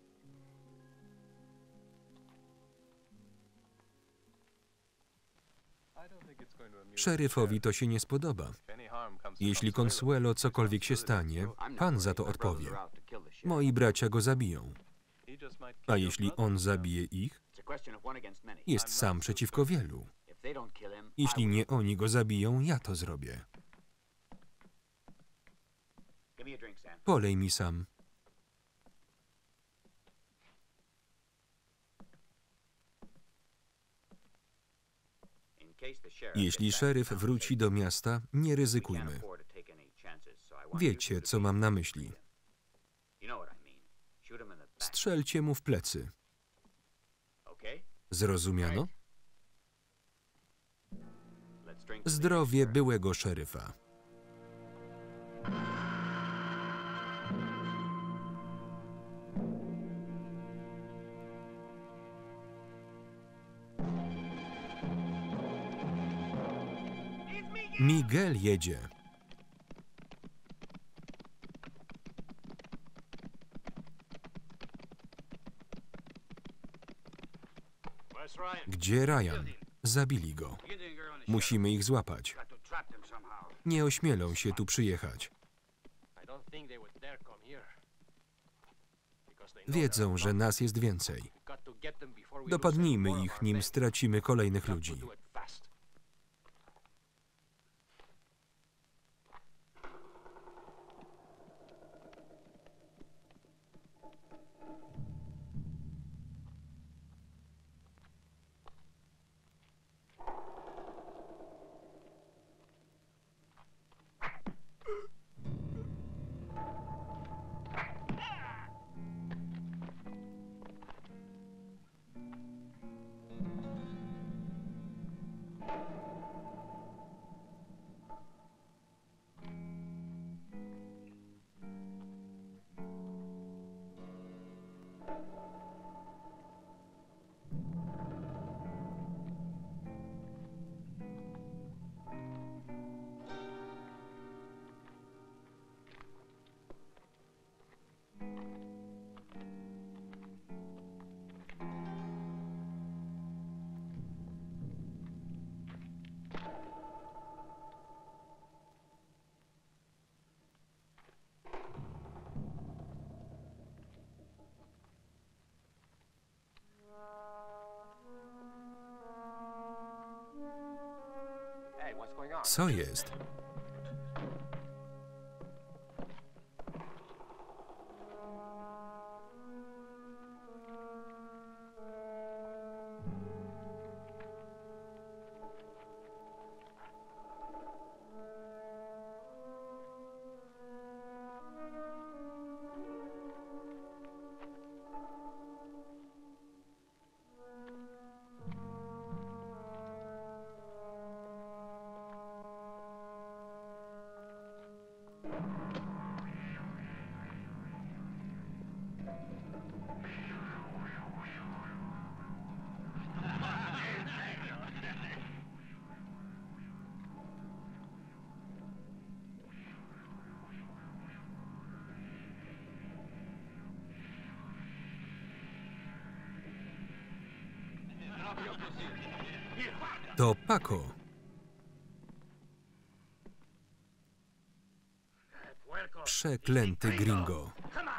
I don't think it's going to amuse Szeryfowi to się nie spodoba. If any harm comes to Jeśli Consuelo, Consuelo cokolwiek się stanie, pan za to odpowie. Moi bracia go zabiją. he just might A kill your jeśli brother. on zabije ich, jest sam przeciwko wielu. Jeśli nie oni go zabiją, ja to zrobię. Polej mi sam. Jeśli szeryf wróci do miasta, nie ryzykujmy. Wiecie, co mam na myśli. Strzelcie mu w plecy. Zrozumiano? Zdrowie byłego szeryfa. Miguel jedzie. Where's Ryan? Gdzie Ryan? Zabili go. Musimy ich złapać. Got to trap them somehow. Nie ośmielą się tu przyjechać. I don't think they would dare come here. Because they know Wiedzą, że nas jest więcej. we've got to get them before we lose Dopadnijmy any more of ich, our nim men. stracimy kolejnych Got to ludzi. do it fast. Hey, what's going on? Co jest? To Paco. Przeklęty gringo.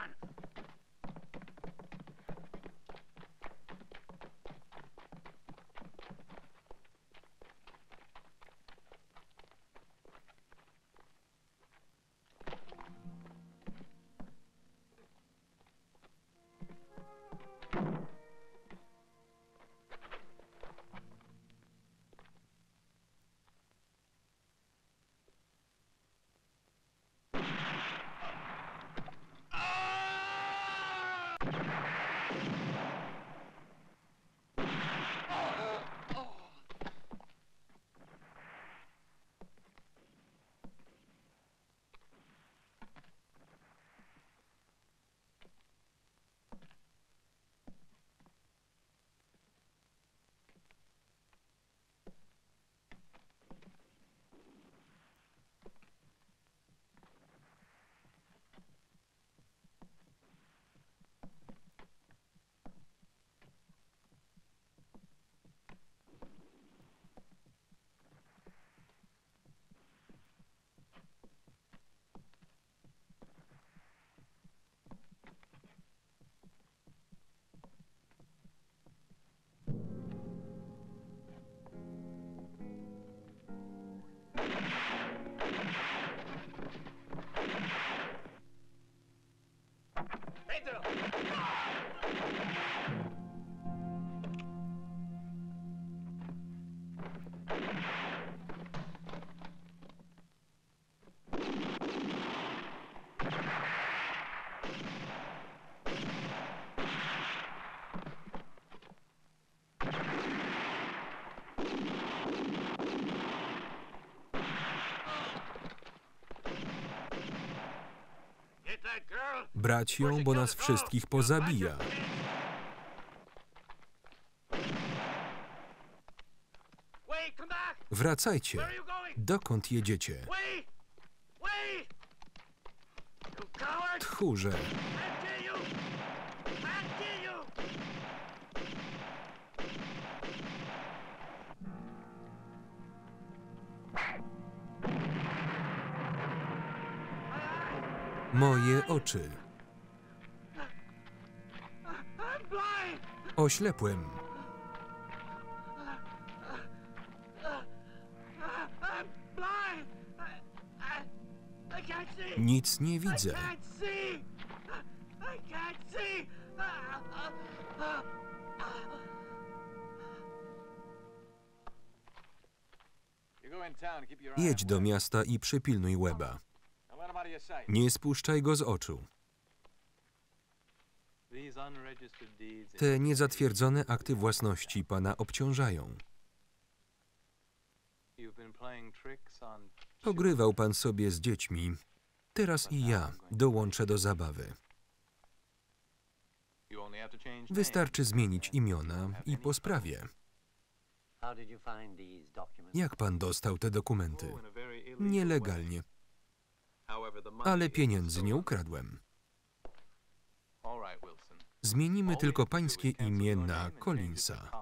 Brać ją, bo nas wszystkich pozabija. Wracajcie. Dokąd jedziecie? Tchórze. Moje oczy. Oślepłem. Nic nie widzę. Jedź do miasta i przypilnuj Webba. Nie spuszczaj go z oczu. Te niezatwierdzone akty własności pana obciążają. Pogrywał pan sobie z dziećmi. Teraz i ja dołączę do zabawy. Wystarczy zmienić imiona i po sprawie. Jak pan dostał te dokumenty? Nielegalnie. Ale pieniędzy nie ukradłem. Zmienimy tylko pańskie imię na Collinsa.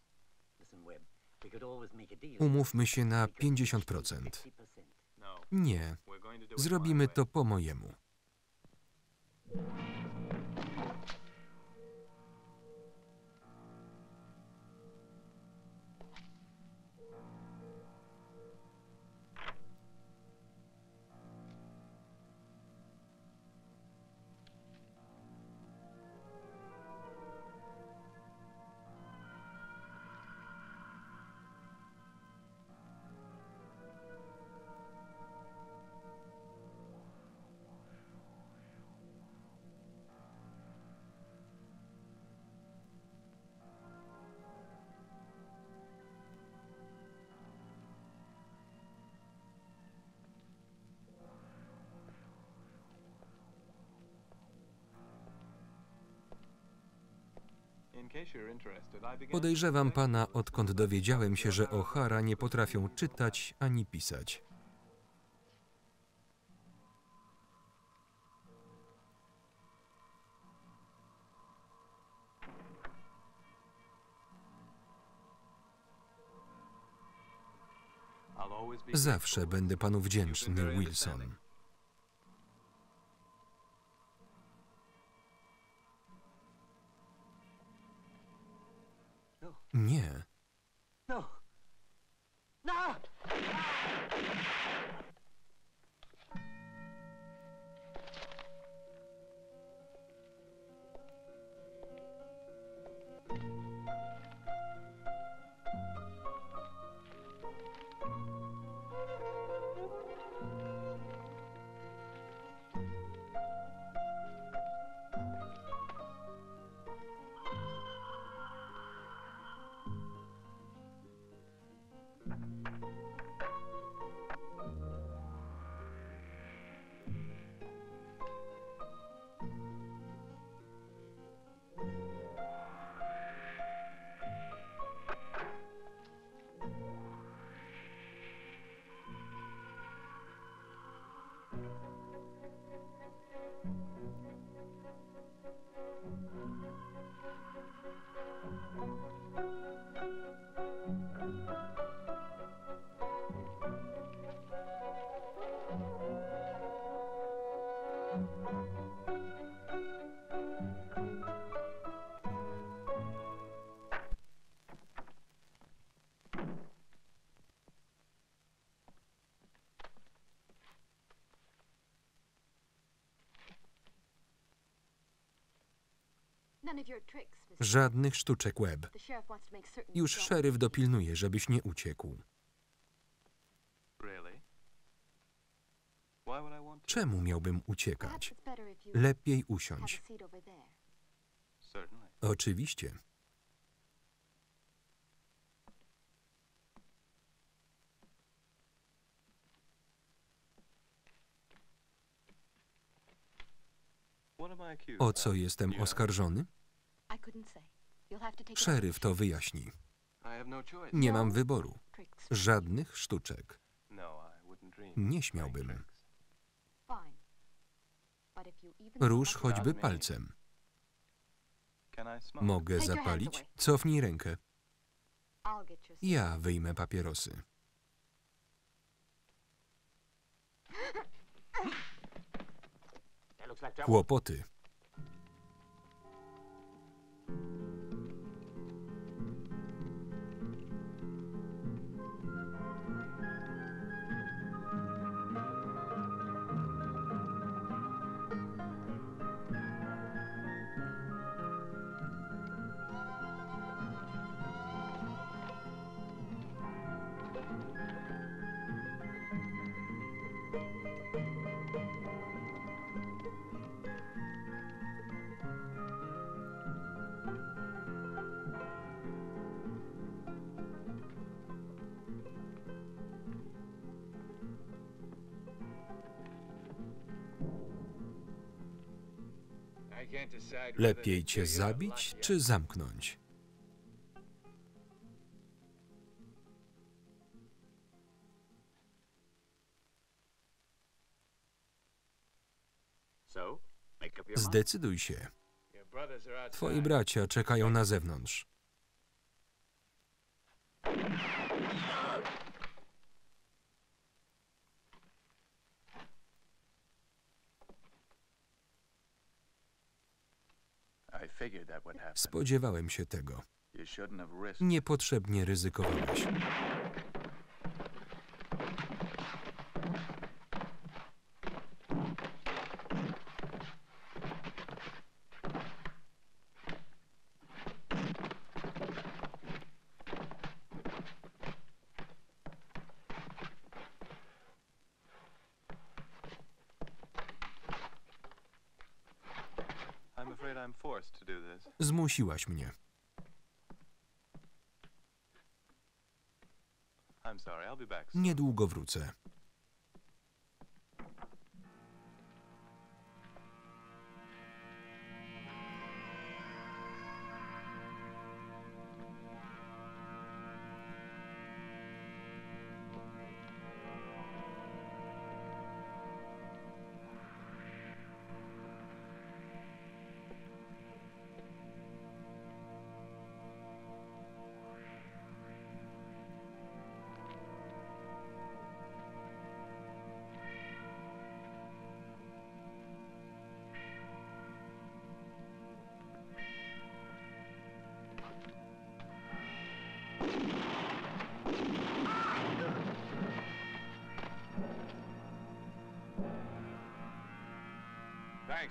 Umówmy się na pięćdziesiąt procent. Nie. Zrobimy to po mojemu. Podejrzewam pana, odkąd dowiedziałem się, że O'Hara nie potrafią czytać ani pisać. Zawsze będę panu wdzięczny, Wilson. Nie. No. No! Żadnych sztuczek, Webb. Już szeryf dopilnuje, żebyś nie uciekł. Czemu miałbym uciekać? Lepiej usiądź. Oczywiście. O co jestem oskarżony? Szeryf to wyjaśni. Nie mam wyboru. Żadnych sztuczek. Nie śmiałbym. Rusz choćby palcem. Mogę zapalić? Cofnij rękę. Ja wyjmę papierosy. Kłopoty. Lepiej cię zabić, czy zamknąć? Zdecyduj się. Twoi bracia czekają na zewnątrz. Spodziewałem się tego. Niepotrzebnie ryzykowałeś. Zmusiłaś mnie. Niedługo wrócę.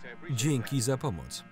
Dzięki za pomoc.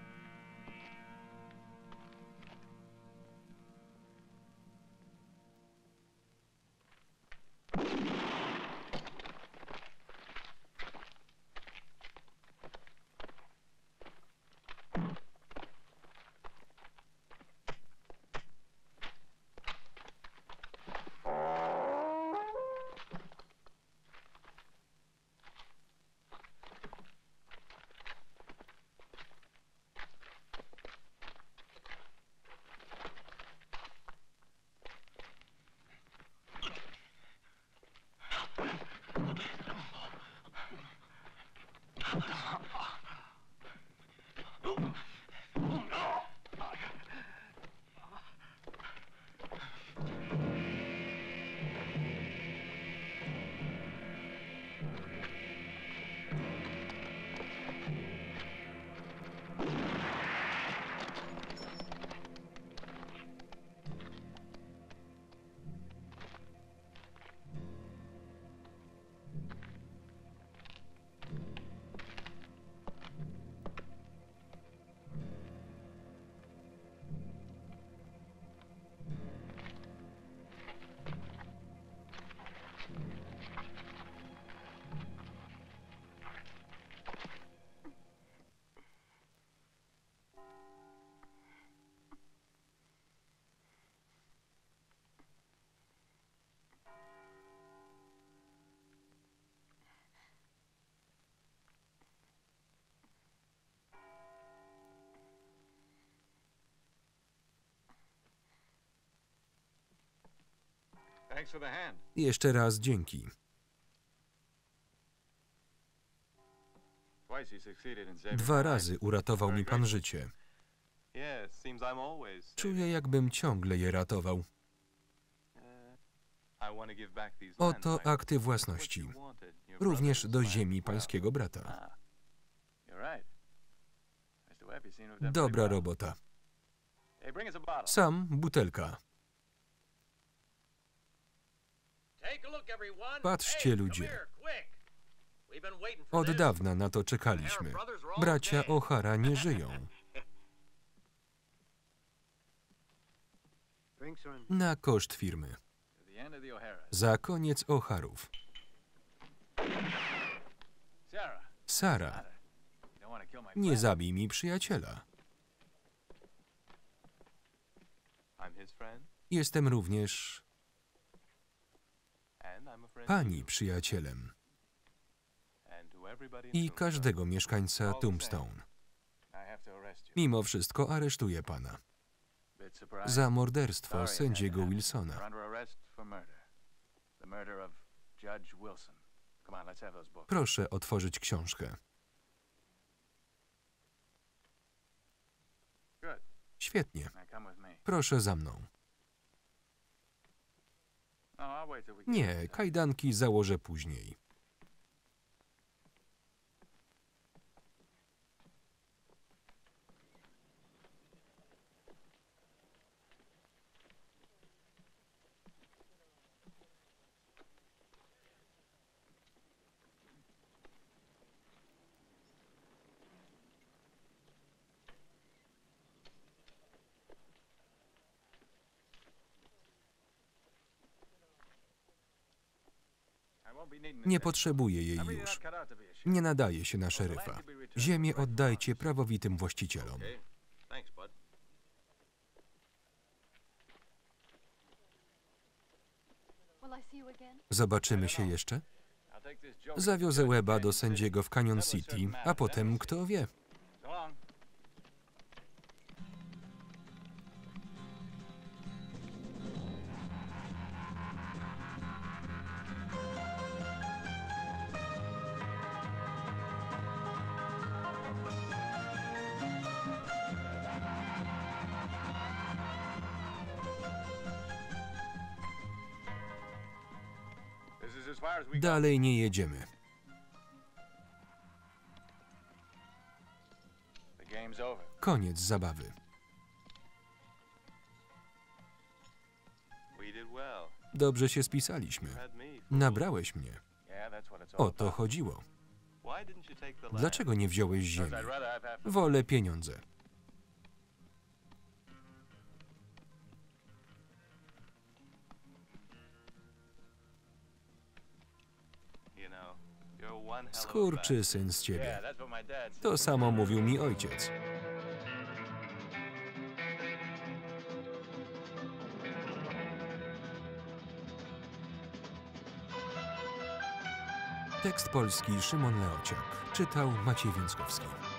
Jeszcze raz dzięki. Dwa razy uratował mi pan życie. Czuję, jakbym ciągle je ratował. Oto akty własności. Również do ziemi pańskiego brata. Dobra robota. Sam butelka. Patrzcie, ludzie. Od dawna na to czekaliśmy. Bracia O'Hara nie żyją. Na koszt firmy. Za koniec O'Harów. Sara, nie zabij mi przyjaciela. Jestem również pani przyjacielem i każdego mieszkańca Tombstone. Mimo wszystko aresztuję pana za morderstwo sędziego Wilsona. Proszę otworzyć książkę. Świetnie. Proszę za mną. Nie, kajdanki założę później. Nie potrzebuję jej już. Nie nadaje się na szeryfa. Ziemię oddajcie prawowitym właścicielom. Zobaczymy się jeszcze? Zawiozę Webba do sędziego w Canyon City, a potem kto wie. Dalej nie jedziemy. Koniec zabawy. Dobrze się spisaliśmy. Nabrałeś mnie. O to chodziło. Dlaczego nie wziąłeś ziemi? Wolę pieniądze. Skurczysyn z ciebie. To samo mówił mi ojciec. Tekst polski Szymon Leociak. Czytał Maciej Więckowski.